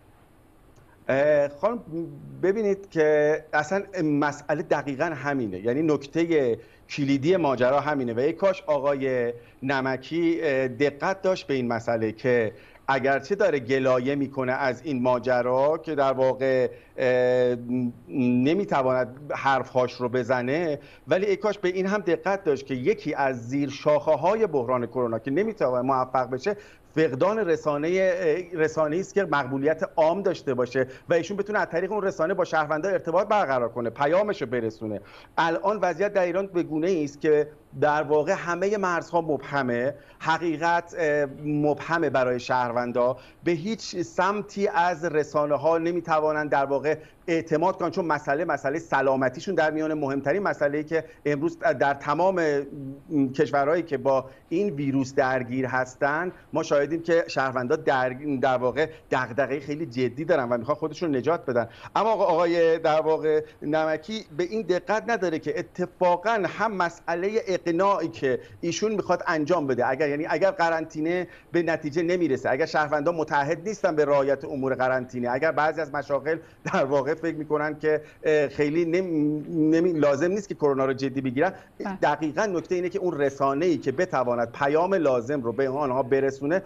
خانم ببینید که اصلا مسئله دقیقاً همینه، یعنی نکته کلیدی ماجرا همینه و یک کاش آقای نمکی دقت داشت به این مسئله که اگرچه داره گلایه میکنه از این ماجرا که در واقع نمیتواند حرفهاش رو بزنه، ولی ای کاش به این هم دقت داشت که یکی از زیر شاخه های بحران کرونا که نمیتواند موفق بشه فقدان رسانه رسانه‌ای است که مقبولیت عام داشته باشه و ایشون بتونه از طریق اون رسانه با شهروندان ارتباط برقرار کنه، پیامش رو برسونه. الان وضعیت در ایران به گونه‌ای است که در واقع همه مرزها مبهمه، حقیقت مبهمه برای شهروندا، به هیچ سمتی از رسانه‌ها نمیتوانند در واقع اعتماد کنن، چون مسئله مسئله سلامتیشون در میان مهمترین مسئله‌ای که امروز در تمام کشورهایی که با این ویروس درگیر هستند ما شاهدیم که شهروندا در در واقع دغدغه خیلی جدی دارن و میخوان خودشون نجات بدن. اما آقای در واقع نمکی به این دقت نداره که اتفاقا هم مسئله اقناعی که ایشون میخواد انجام بده، اگر یعنی اگر قرنطینه به نتیجه نمیرسه، اگر شهروندان متعهد نیستن به رعایت امور قرنطینه، اگر بعضی از مشاغل در واقع فکر میکنن که خیلی نمی... نمی... لازم نیست که کرونا رو جدی بگیرن، دقیقاً نکته اینه که اون رسانه‌ای که بتواند پیام لازم رو به آنها برسونه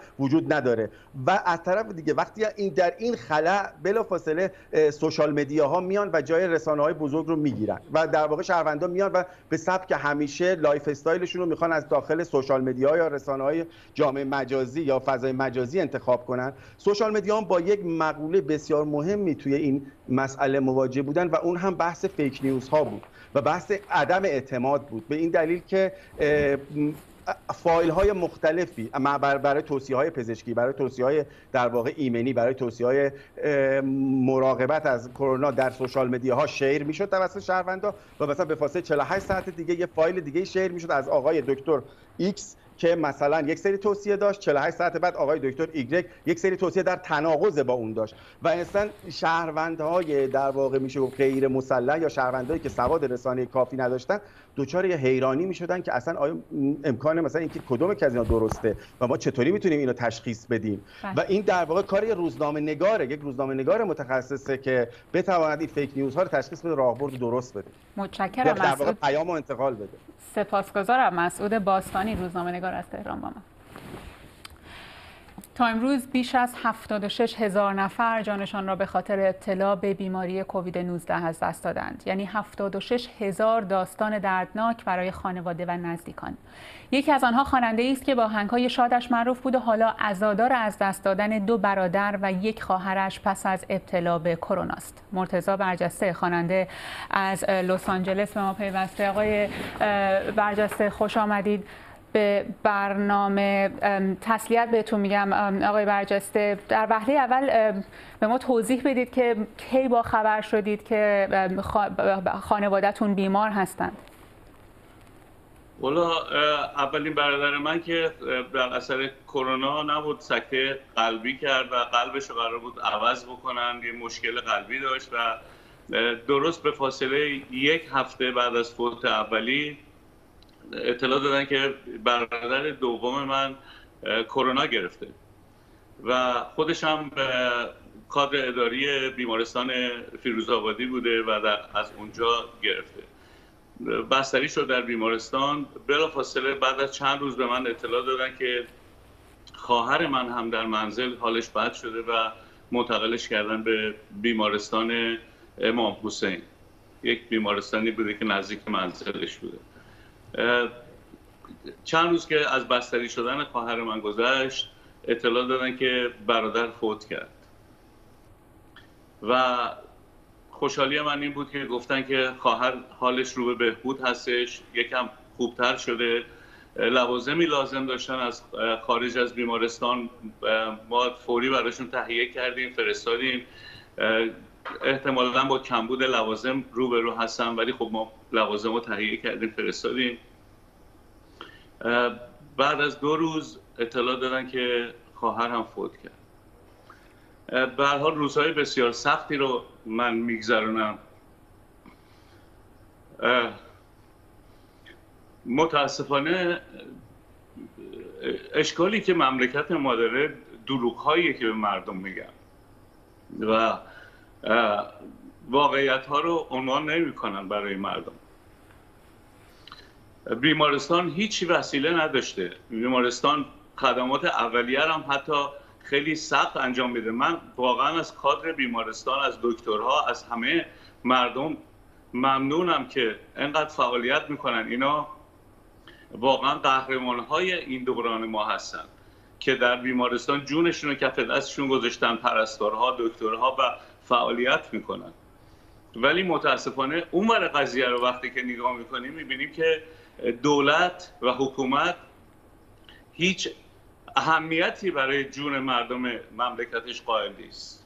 وجود نداره. و از طرف دیگه وقتی این در این خلأ بلافاصله سوشال مدیاها میان و جای رسانه‌های بزرگ رو میگیرن و در واقع شهروندا میان و به سبک همیشه لایف استایلشون رو میخوان از داخل سوشال مدیا یا رسانه‌های جامعه مجازی یا فضای مجازی انتخاب کنن. سوشال مدیا هم با یک مقوله بسیار مهمی توی این مسئله مواجه بودن و اون هم بحث فیک نیوز ها بود و بحث عدم اعتماد بود، به این دلیل که فایل های مختلفی برای توصیه های پزشکی، برای توصیه های در واقع ایمنی، برای توصیه های مراقبت از کرونا در سوشال مدیا ها شیر میشد توسط شهروندا و مثلا به فاصله چهل و هشت ساعت دیگه یه فایل دیگه شیر میشد از آقای دکتر ایکس که مثلا یک سری توصیه داشت، چهل و هشت ساعت بعد آقای دکتر ایگرگ یک سری توصیه در تناقض با اون داشت و اصلا شهروندهای در واقع میشه گفت غیر مسلح یا شهروندایی که سواد رسانه‌ای کافی نداشتن دوچار یه حیرانی میشدن که اصلا آیا امکان مثلا اینکه کدوم که از اینا درسته و ما چطوری میتونیم اینو تشخیص بدیم بله. و این در واقع کار یه روزنامه نگاره، یک روزنامه نگار متخصصه که بتواند این فیک نیوزها رو تشخیص بده، راهبرد درست بده. متشکرم. در واقع پیامو انتقال بده. سپاسگزارم. مسعود باستانی، روزنامه نگار از تهران با ما. تا امروز بیش از هفتاد و شش هزار نفر جانشان را به خاطر ابتلا به بیماری کووید نوزده از دست دادند. یعنی هفتاد و شش هزار داستان دردناک برای خانواده و نزدیکان. یکی از آنها خواننده‌ای است که با آهنگ‌های شادش معروف بود و حالا عزادار از دست دادن دو برادر و یک خواهرش پس از ابتلا به کرونا است. مرتضی برجسته، خواننده از لس آنجلس به ما پیوسته. آقای برجسته خوش آمدید به برنامه. تسلیت بهتون میگم آقای برجسته. در وهله اول به ما توضیح بدید که کی با خبر شدید که خانواده‌تون بیمار هستند؟ والا اولین برادر من که در اثر کرونا نبود، سکته قلبی کرد و قلبش رو قرار بود عوض بکنن، یه مشکل قلبی داشت و درست به فاصله یک هفته بعد از فوت اولی اطلاع دادن که برادر دوم من کرونا گرفته و خودش هم کادر اداری بیمارستان فیروزآبادی بوده و در از اونجا گرفته. بستری شد در بیمارستان. بلافاصله بعد از چند روز به من اطلاع دادن که خواهر من هم در منزل حالش بد شده و منتقلش کردن به بیمارستان امام حسین، یک بیمارستانی بوده که نزدیک منزلش بوده. چند روز که از بستری شدن خواهر من گذشت اطلاع دادن که برادر فوت کرد و خوشحالی من این بود که گفتن که خواهر حالش رو به بهبود هستش، یکم خوبتر شده، لوازمی لازم داشتن از خارج از بیمارستان ما فوری براشون تهیه کردیم فرستادیم. احتمالاً با کمبود لوازم روبرو هستن ولی خب ما لوازم رو تهیه کردیم فرستادیم. بعد از دو روز اطلاع دادن که خواهر هم فوت کرد. به هر حال روزهای بسیار سختی رو من میگذرونم. متاسفانه اشکالی که مملکت ما داره دروغ‌هایی که به مردم میگن و واقعیت‌ها رو عنوان نمی‌کنن برای مردم. بیمارستان هیچ وسیله نداشته. بیمارستان خدمات اولیه هم حتی خیلی سخت انجام میده. من واقعا از کادر بیمارستان، از دکترها، از همه مردم ممنونم که انقدر فعالیت میکنن. اینا واقعا قهرمان‌های این دوران ما هستن که در بیمارستان جونشون رو کف دستشون گذاشتن، پرستارها، دکترها و فعالیت میکنن. ولی متاسفانه اون ور قضیه رو وقتی که نگاه میکنیم میبینیم که دولت و حکومت هیچ اهمیتی برای جون مردم مملکتش قائل نیست.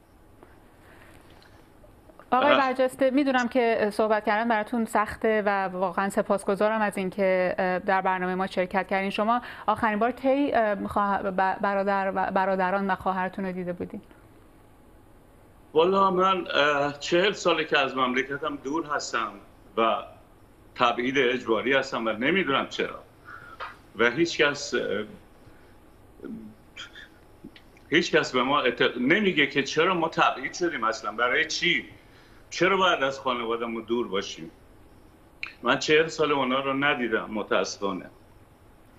آقای برجسته، میدونم که صحبت کردن براتون سخته و واقعا سپاسگزارم از اینکه در برنامه ما شرکت کردین. شما آخرین بار کی برادر برادران و خواهرتون رو دیده بودین؟ والا من چهل ساله که از مملکتم دور هستم و تبعید اجباری هستم و نمیدونم چرا و هیچ کس هیچ کس به ما ات... نمیگه که چرا ما تبعید شدیم اصلا، برای چی؟ چرا باید از خانواده‌مون دور باشیم؟ من چهل سال اونا رو ندیدم متاسفانه.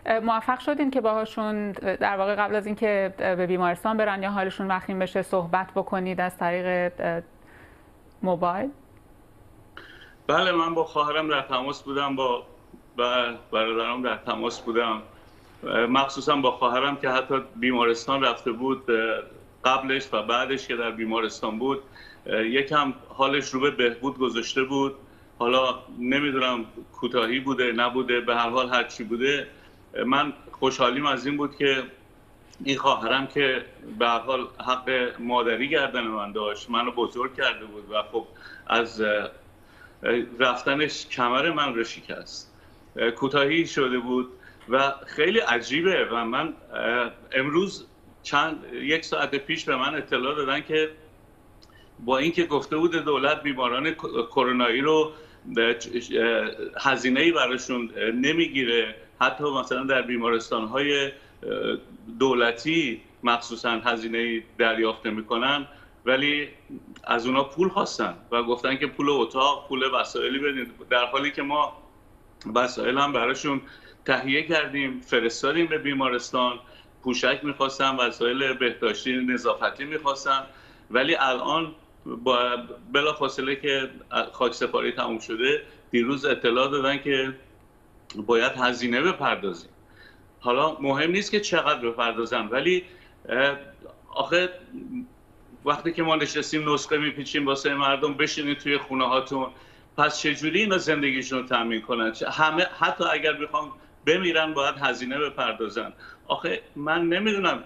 موفق شدین که باهاشون در واقع قبل از اینکه به بیمارستان برن یا حالشون وخیم بشه صحبت بکنید از طریق موبایل؟ بله، من با خواهرم در تماس بودم، با برادرم در تماس بودم، مخصوصا با خواهرم که حتی بیمارستان رفته بود قبلش و بعدش که در بیمارستان بود یکم حالش رو به بهبود گذاشته بود. حالا نمیدونم کوتاهی بوده نبوده، به هر حال هرچی بوده من خوشحالیم از این بود که این خواهرم که به هر حال حق مادری گردن من داشت، منو بزرگ کرده بود و خب از رفتنش کمر من رو شکست، کوتاهی شده بود و خیلی عجیبه. و من امروز چند یک ساعت پیش به من اطلاع دادن که با اینکه گفته بود دولت بیماران کرونایی رو هزینه‌ای براشون نمیگیره، حتی مثلا در بیمارستان‌های دولتی مخصوصا هزینه‌ای دریافت نمی‌کنن، ولی از اونا پول خواستن و گفتن که پول اتاق، پول وسایلی بدین، در حالی که ما وسایل هم براشون تهیه کردیم، فرستادیم به بیمارستان، پوشک می‌خواستن، وسایل بهداشتی نظافتی می‌خواستن، ولی الان با بلافاصله که خاکسپاری تموم شده دیروز اطلاع دادن که باید هزینه بپردازیم. حالا مهم نیست که چقدر بپردازن، ولی آخه وقتی که ما نشستیم نسخه میپیچیم واسه مردم بشینید توی خونه هاتون، پس چجوری اینا زندگیشون رو تامین کنن؟ همه حتی اگر بخوام بمیرن باید هزینه بپردازن. آخه من نمیدونم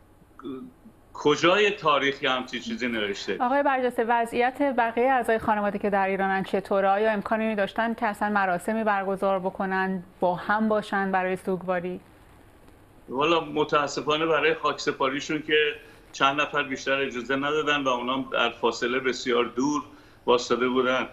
کجای تاریخی همچین چیزی نوشته. آقای برجسته، وضعیت بقیه اعضای خانواده که در ایرانن چطوره؟ آیا امکانی داشتن که اصلا مراسمی برگزار بکنن، با هم باشن برای سوگواری؟ والا متاسفانه برای خاکسپاریشون که چند نفر بیشتر اجازه ندادن و اونا در فاصله بسیار دور واسطه بودن.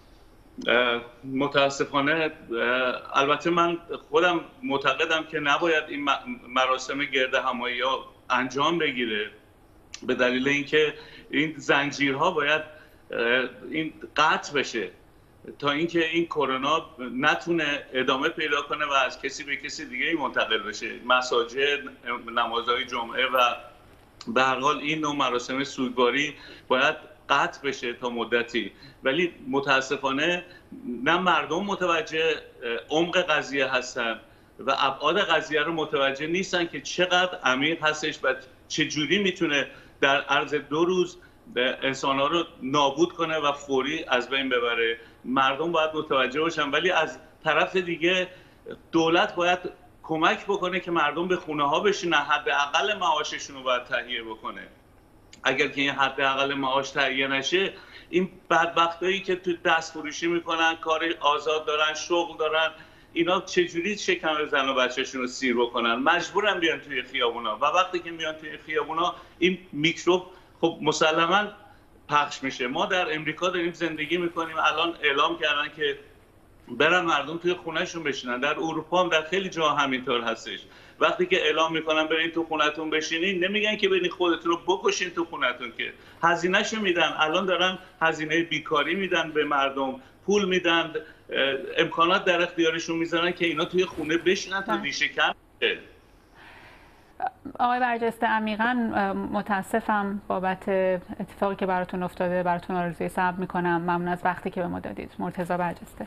متاسفانه البته من خودم معتقدم که نباید این مراسم گرد همایی ها انجام بگیره، به دلیل اینکه این زنجیرها باید این قطع بشه تا اینکه این کرونا نتونه ادامه پیدا کنه و از کسی به کسی دیگه منتقل بشه. مساجد، نمازهای جمعه و به هر حال این نوع مراسم سوگواری باید قطع بشه تا مدتی، ولی متاسفانه نه مردم متوجه عمق قضیه هستن و ابعاد قضیه رو متوجه نیستن که چقدر عمیق هستش و چه جوری میتونه در عرض دو روز انسان‌ها رو نابود کنه و فوری از بین ببره. مردم باید متوجه باشن، ولی از طرف دیگه دولت باید کمک بکنه که مردم به خونه ها بشینن، حداقل معاششون رو باید تهیه بکنه. اگر که این حداقل معاش تهیه نشه، این بدبختایی که تو دست فروشی میکنن، کار آزاد دارن، شغل دارن، اینا چجوری شکم زن و بچه‌شون رو سیر بکنن؟ مجبورن بیان توی خیابونا و وقتی که میان توی خیابونا این میکروب خب مسلماً پخش میشه. ما در امریکا داریم زندگی میکنیم، الان اعلام کردن که برن مردم توی خونهشون بشینن. در اروپا هم در خیلی جا همینطور هستش. وقتی که اعلام میکنن برین تو خونتون بشینین، نمیگن که برین خودتون رو بکشین تو خونتون، که هزینه‌شو میدن. الان دارن هزینه بیکاری میدن به مردم، پول میدن، امکانات در اختیارشون میذارن که اینا توی خونه بشینن تا ریشه کن شه. آقای برجسته، عمیقاً متاسفم بابت اتفاقی که براتون افتاده، براتون آرزوی صبر میکنم. ممنون از وقتی که به ما دادید. مرتضی برجسته.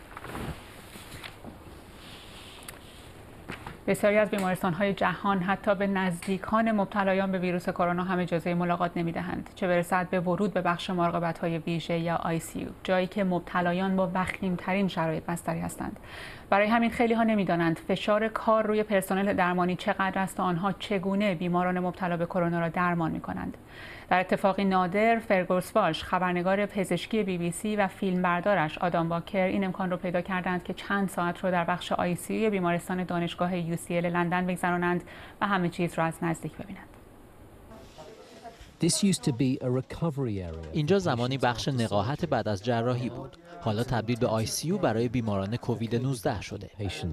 بسیاری از بیمارستان‌های جهان حتی به نزدیکان مبتلایان به ویروس کرونا هم اجازه ملاقات نمی‌دهند، چه برسد به ورود به بخش مراقبت‌های ویژه یا آی سی یو، جایی که مبتلایان با وخیم‌ترین شرایط بستری هستند. برای همین خیلی ها نمی‌دانند فشار کار روی پرسنل درمانی چقدر است و آنها چگونه بیماران مبتلا به کرونا را درمان می‌کنند. در اتفاقی نادر، فرگوس والش، خبرنگار پزشکی بی بی سی و فیلمبردارش آدام واکر این امکان را پیدا کردند که چند ساعت را در بخش آی سی یو بیمارستان دانشگاه یو سی ال لندن بگذرانند و همه چیز را از نزدیک ببینند. اینجا زمانی بخش نقاهت بعد از جراحی بود. حالا تبدیل به آی سی یو برای بیماران کووید نوزده شده.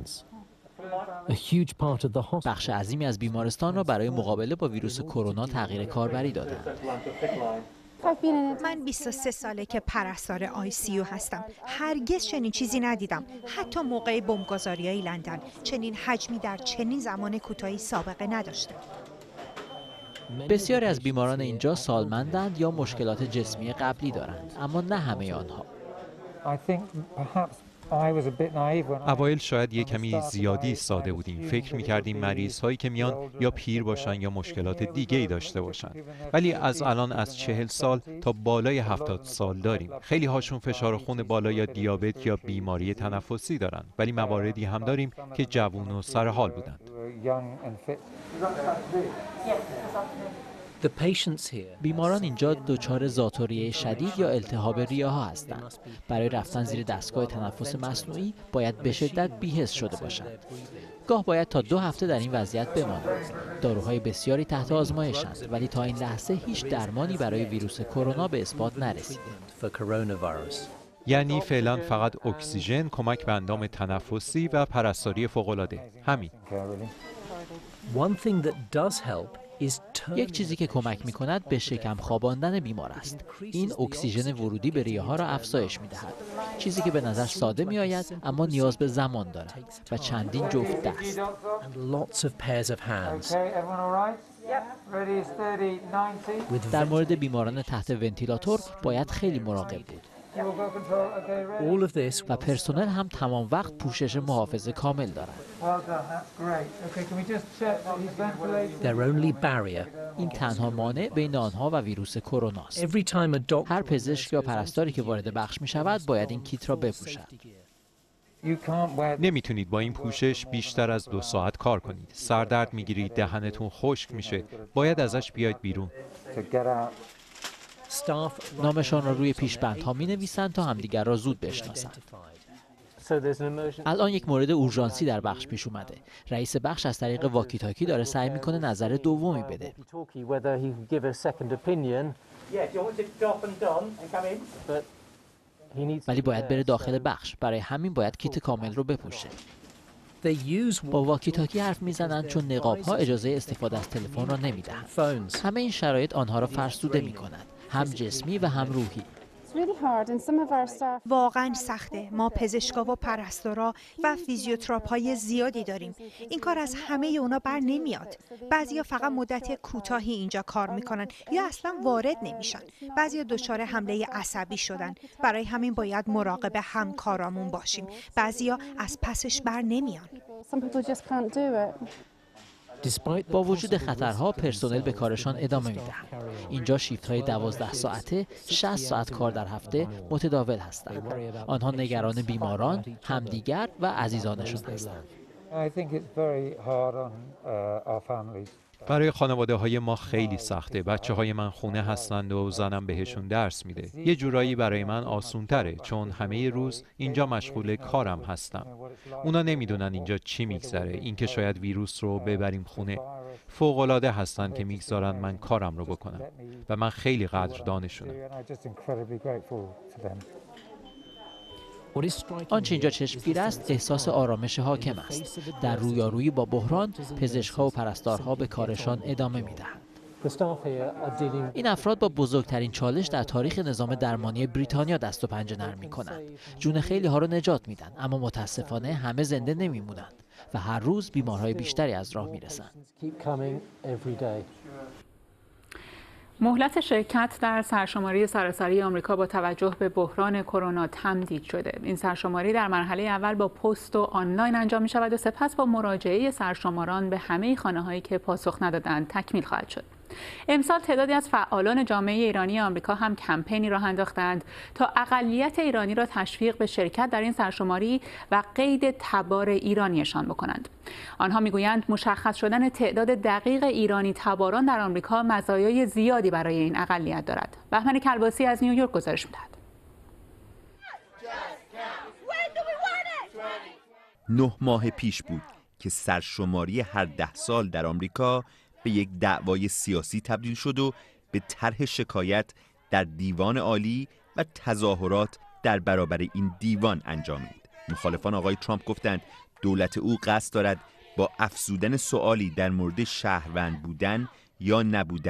بخش عظیمی از بیمارستان را برای مقابله با ویروس کرونا تغییر کاربری دادند. من بیست و سه ساله که پرستار آی سی یو هستم. هرگز چنین چیزی ندیدم. حتی موقع بمبگذاری‌های لندن چنین حجمی در چنین زمان کوتاهی سابقه نداشته. بسیاری از بیماران اینجا سالمندند یا مشکلات جسمی قبلی دارند، اما نه همه آنها. اوایل شاید یک کمی زیادی ساده بودیم. فکر می‌کردیم مریض هایی که میان یا پیر باشن یا مشکلات دیگه ای داشته باشن. ولی از الان از چهل سال تا بالای هفتاد سال داریم. خیلی هاشون فشار خون بالا یا دیابت یا بیماری تنفسی دارن. ولی مواردی هم داریم که جوون و سر حال بودند. بیماران اینجا دچار ذات‌الریه شدید یا التهاب ریه‌ها هستند. برای رفتن زیر دستگاه تنفس مصنوعی باید به شدت بی‌حس شده باشند. گاه باید تا دو هفته در این وضعیت بمانند. داروهای بسیاری تحت آزمایشند، ولی تا این لحظه هیچ درمانی برای ویروس کرونا به اثبات نرسیده. یعنی فعلا فقط اکسیژن، کمک به اندام تنفسی و پرستاری فوق‌العاده. همین. یک چیزی که کمک می کند به شکم خواباندن بیمار است. این اکسیژن ورودی به ریه ها را افزایش می دهد. چیزی که به نظر ساده می آید اما نیاز به زمان دارد و چندین جفت دست. در مورد بیماران تحت ونتیلاتور باید خیلی مراقب بود. و پرسنل هم تمام وقت پوشش محافظه کامل دارند. این تنها مانع بین آنها و ویروس کرونا است. هر پزشک یا پرستاری که وارد بخش می شود باید این کیت را بپوشد. نمیتونید با این پوشش بیشتر از دو ساعت کار کنید. سردرد میگیرید، دهنتون خشک میشه. باید ازش بیاید بیرون. نامشان را روی پیشبندها می نویسند تا همدیگر را زود بشناسند. الان یک مورد اورژانسی در بخش پیش اومده. رئیس بخش از طریق واکی تاکی داره سعی میکنه نظر دومی بده. ولی باید بره داخل بخش. برای همین باید کیت کامل رو بپوشه. با واکی تاکی حرف میزنند چون نقاب‌ها اجازه استفاده از تلفن را نمیدهند. همه این شرایط آنها را فرسوده میکند، هم جسمی و هم روحی. واقعا سخته. ما پزشکا و پرستارا و فیزیوتراپ های زیادی داریم. این کار از همه اونا بر نمیاد. بعضیا فقط مدت کوتاهی اینجا کار میکنن یا اصلا وارد نمیشن. بعضیا دچار حمله عصبی شدن. برای همین باید مراقب همکارامون باشیم. بعضیا از پسش بر نمیان. با وجود خطرها پرسنل به کارشان ادامه میدهند. اینجا شیفت های دوازده ساعته، شصت ساعت کار در هفته متداول هستند. آنها نگران بیماران، همدیگر و عزیزانشان هستند. برای خانواده های ما خیلی سخته. بچه های من خونه هستند و زنم بهشون درس میده. یه جورایی برای من آسون تره چون همه روز اینجا مشغول کارم هستم. اونا نمیدونن اینجا چی میگذره. اینکه شاید ویروس رو ببریم خونه. فوق‌العاده هستن که میگذارن من کارم رو بکنم و من خیلی قدردانشونم. آنچه اینجا چشمگیر است احساس آرامش حاکم است. در رویارویی با بحران پزشک‌ها و پرستارها به کارشان ادامه می‌دهند. این افراد با بزرگترین چالش در تاریخ نظام درمانی بریتانیا دست و پنجه نرم می‌کنند. جون خیلی ها را نجات میدن، اما متاسفانه همه زنده نمی‌مونند و هر روز بیمارهای بیشتری از راه می‌رسند. مهلت شرکت در سرشماری سراسری آمریکا با توجه به بحران کرونا تمدید شده. این سرشماری در مرحله اول با پست و آنلاین انجام می شود و سپس با مراجعه سرشماران به همه خانه‌هایی که پاسخ ندادند تکمیل خواهد شد. امسال تعدادی از فعالان جامعه ایرانی آمریکا هم کمپینی راه انداختند تا اقلیت ایرانی را تشویق به شرکت در این سرشماری و قید تبار ایرانیشان بکنند. آنها میگویند مشخص شدن تعداد دقیق ایرانی تباران در آمریکا مزایای زیادی برای این اقلیت دارد. بهمن کلباسی از نیویورک گزارش می‌دهد. نه ماه پیش بود که سرشماری هر ده سال در آمریکا به یک دعوای سیاسی تبدیل شد و به طرح شکایت در دیوان عالی و تظاهرات در برابر این دیوان انجامید. مخالفان آقای ترامپ گفتند دولت او قصد دارد با افزودن سوالی در مورد شهروند بودن یا نبودن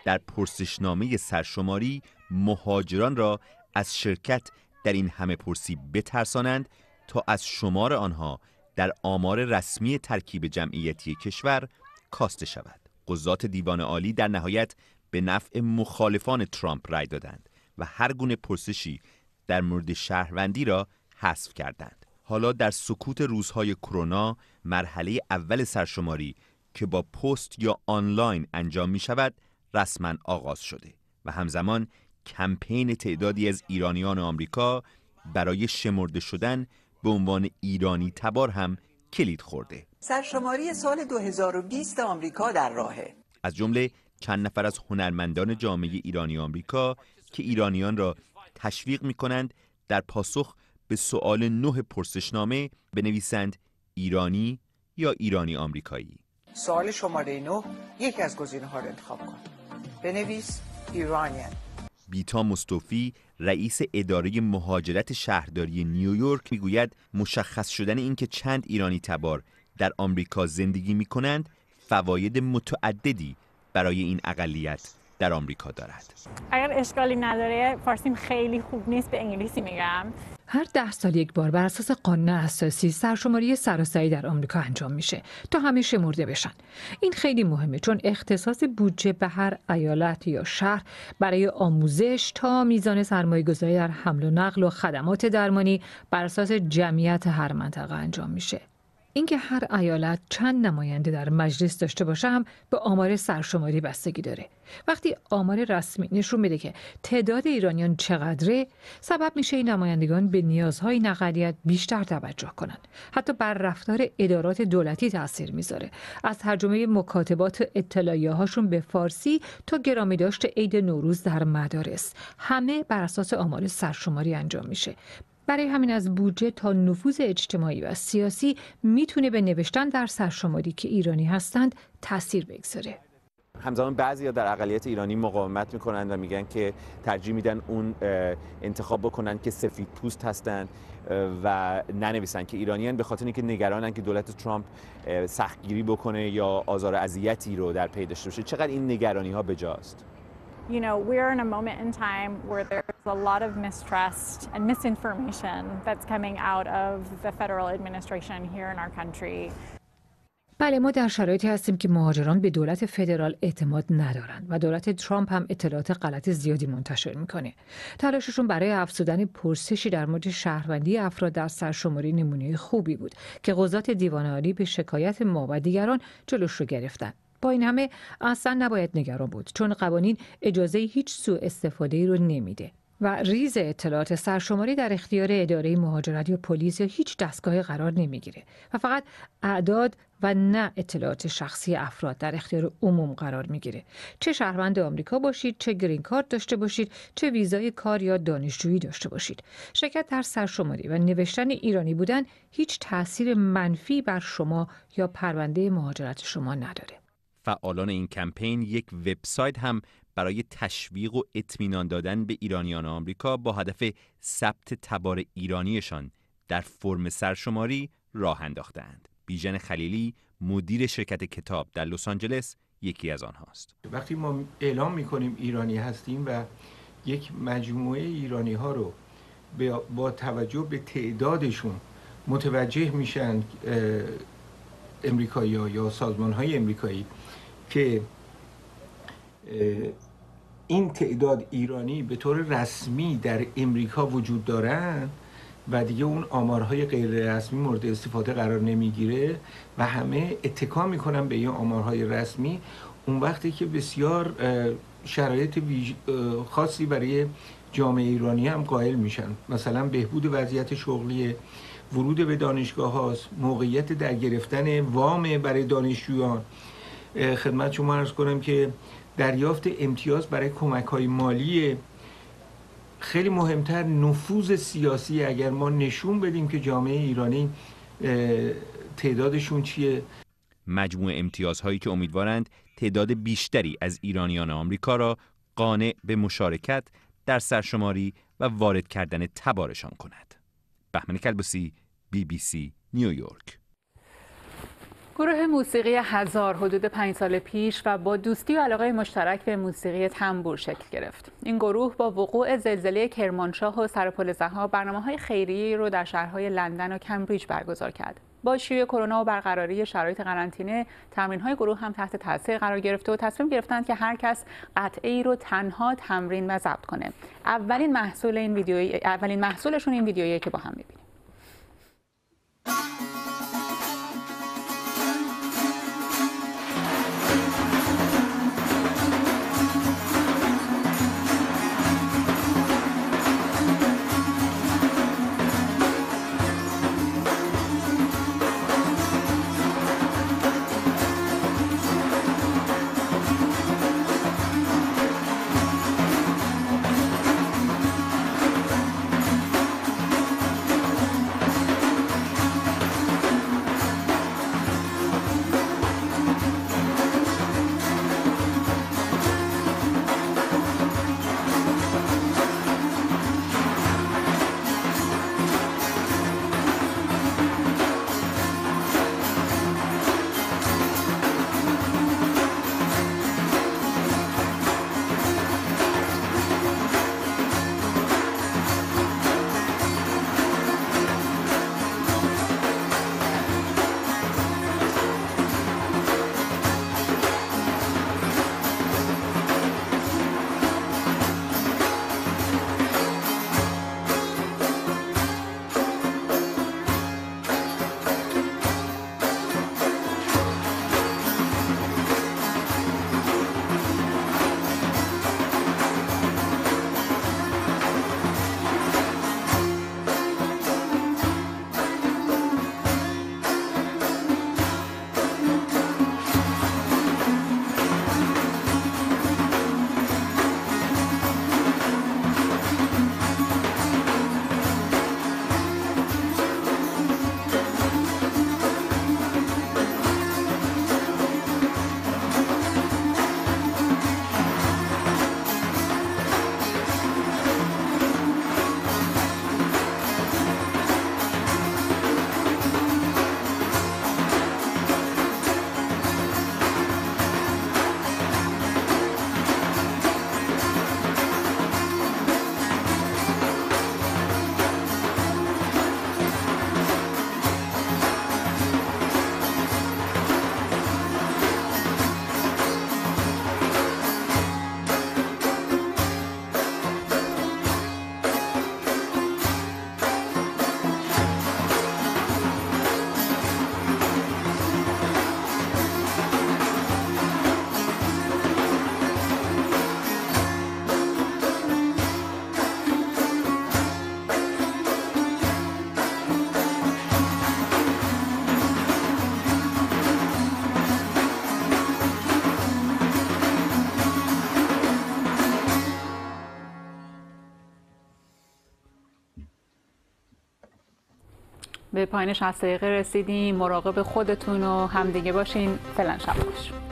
در پرسشنامه سرشماری مهاجران را از شرکت در این همه پرسی بترسانند تا از شمار آنها در آمار رسمی ترکیب جمعیتی کشور کاسته شود. قضات دیوان عالی در نهایت به نفع مخالفان ترامپ رای دادند و هر گونه پرسشی در مورد شهروندی را حذف کردند. حالا در سکوت روزهای کرونا مرحله اول سرشماری که با پست یا آنلاین انجام می شود رسما آغاز شده و همزمان کمپین تعدادی از ایرانیان آمریکا برای شمرده شدن به عنوان ایرانی تبار هم کلید خورده. سرشماری سال دو هزار و بیست آمریکا در راهه. از جمله چند نفر از هنرمندان جامعه ایرانی آمریکا که ایرانیان را تشویق می کنند در پاسخ به سوال نه پرسشنامه بنویسند ایرانی یا ایرانی آمریکایی. سوال شماره نه یکی از گزینه‌ها را انتخاب کن. بنویس ایرانیان. بیتا مصطفی رئیس اداره مهاجرت شهرداری نیویورک میگوید مشخص شدن اینکه چند ایرانی تبار در آمریکا زندگی می‌کنند فواید متعددی برای این اقلیت در آمریکا دارد. اگر اشکالی نداره فارسیم خیلی خوب نیست، به انگلیسی میگم. هر ده سال یک بار بر اساس قانون اساسی سرشماری سراسری در آمریکا انجام میشه تا همه شمرده بشن. این خیلی مهمه چون اختصاص بودجه به هر ایالت یا شهر برای آموزش تا میزان سرمایه‌گذاری در حمل و نقل و خدمات درمانی بر اساس جمعیت هر منطقه انجام میشه. اینکه هر ایالت چند نماینده در مجلس داشته باشه هم به آمار سرشماری بستگی داره. وقتی آمار رسمی نشون میده که تعداد ایرانیان چقدره، سبب میشه این نمایندگان به نیازهای این اقلیت بیشتر توجه کنن. حتی بر رفتار ادارات دولتی تاثیر میذاره. از ترجمه مکاتبات اطلاعیه هاشون به فارسی تا گرامی داشت عید نوروز در مدارس، همه بر اساس آمار سرشماری انجام میشه. برای همین از بودجه تا نفوذ اجتماعی و سیاسی میتونه به نوشتن در سرشماری که ایرانی هستند تاثیر بگذاره. همزمان بعضیا در اقلیت ایرانی مقاومت میکنن و میگن که ترجیح میدن اون انتخاب بکنن که سفید پوست هستن و ننویسن که ایرانیان، به خاطر اینکه نگرانن که دولت ترامپ سختگیری بکنه یا آزار و اذیتی رو در پی داشته باشه. چقدر این نگرانی ها بجاست؟ You know, we're in a moment in time where there's a lot of mistrust and misinformation that's coming out of the federal administration here in our country. بله، ما در شرایطی هستیم که مهاجران به دولت فدرال اعتماد ندارند و دولت ترامپ هم اطلاعات غلط زیادی منتشر میکنه. تلاششون برای افزودن پرسشی در مورد شهروندی افراد در سرشماری نمونه خوبی بود که قضات دیوان عالی به شکایت ما و دیگران جلوش رو گرفتن. با این همه اصلا نباید نگران بود چون قوانین اجازه هیچ سوء استفاده‌ای رو نمیده و ریز اطلاعات سرشماری در اختیار اداره مهاجرت یا پلیس یا هیچ دستگاهی قرار نمیگیره و فقط اعداد و نه اطلاعات شخصی افراد در اختیار عموم قرار میگیره. چه شهروند آمریکا باشید، چه گرین کارت داشته باشید، چه ویزای کار یا دانشجویی داشته باشید. شرکت در سرشماری و نوشتن ایرانی بودن هیچ تأثیر منفی بر شما یا پرونده مهاجرت شما نداره. فعالان این کمپین یک وبسایت هم برای تشویق و اطمینان دادن به ایرانیان آمریکا با هدف ثبت تبار ایرانیشان در فرم سرشماری راه انداختند. بیژن خلیلی مدیر شرکت کتاب در لس آنجلس یکی از آنهاست. وقتی ما اعلام می‌کنیم ایرانی هستیم و یک مجموعه ایرانی ها رو با توجه به تعدادشون متوجه میشن امریکایی‌ها یا سازمان‌های امریکایی که این تعداد ایرانی به طور رسمی در امریکا وجود دارن و دیگه اون آمارهای غیر رسمی مورد استفاده قرار نمیگیره و همه اتکا میکنن به این آمارهای رسمی، اون وقتی که بسیار شرایط خاصی برای جامعه ایرانی هم قائل میشن. مثلا بهبود وضعیت شغلی، ورود به دانشگاه هاست، موقعیت در گرفتن وام برای دانشجویان. خدمت شما عرض کنم که دریافت امتیاز برای کمک های مالی، خیلی مهمتر نفوذ سیاسی. اگر ما نشون بدیم که جامعه ایرانی تعدادشون چیه. مجموع امتیازهایی که امیدوارند تعداد بیشتری از ایرانیان آمریکا را قانع به مشارکت در سرشماری و وارد کردن تبارشان کند. بهمن کلباسی، بی بی سی نیویورک. گروه موسیقی هزار حدود پنج سال پیش و با دوستی و علاقه مشترک به موسیقی تنبور شکل گرفت. این گروه با وقوع زلزله کرمانشاه و سرپل ضحی برنامه‌های خیریه‌ای رو در شهرهای لندن و کمبریج برگزار کرد. با شیوع کرونا و برقراری شرایط قرنطینه، تمرین‌های گروه هم تحت تاثیر قرار گرفته و تصمیم گرفتند که هر کس قطعه‌ای رو تنها تمرین و ضبط کنه. اولین محصول این ویدیویی اولین محصولشون این ویدیویی که با هم می‌بینیم. به پایان شصت دقیقه رسیدیم. مراقب خودتون و همدیگه باشین. فعلا شب خوش.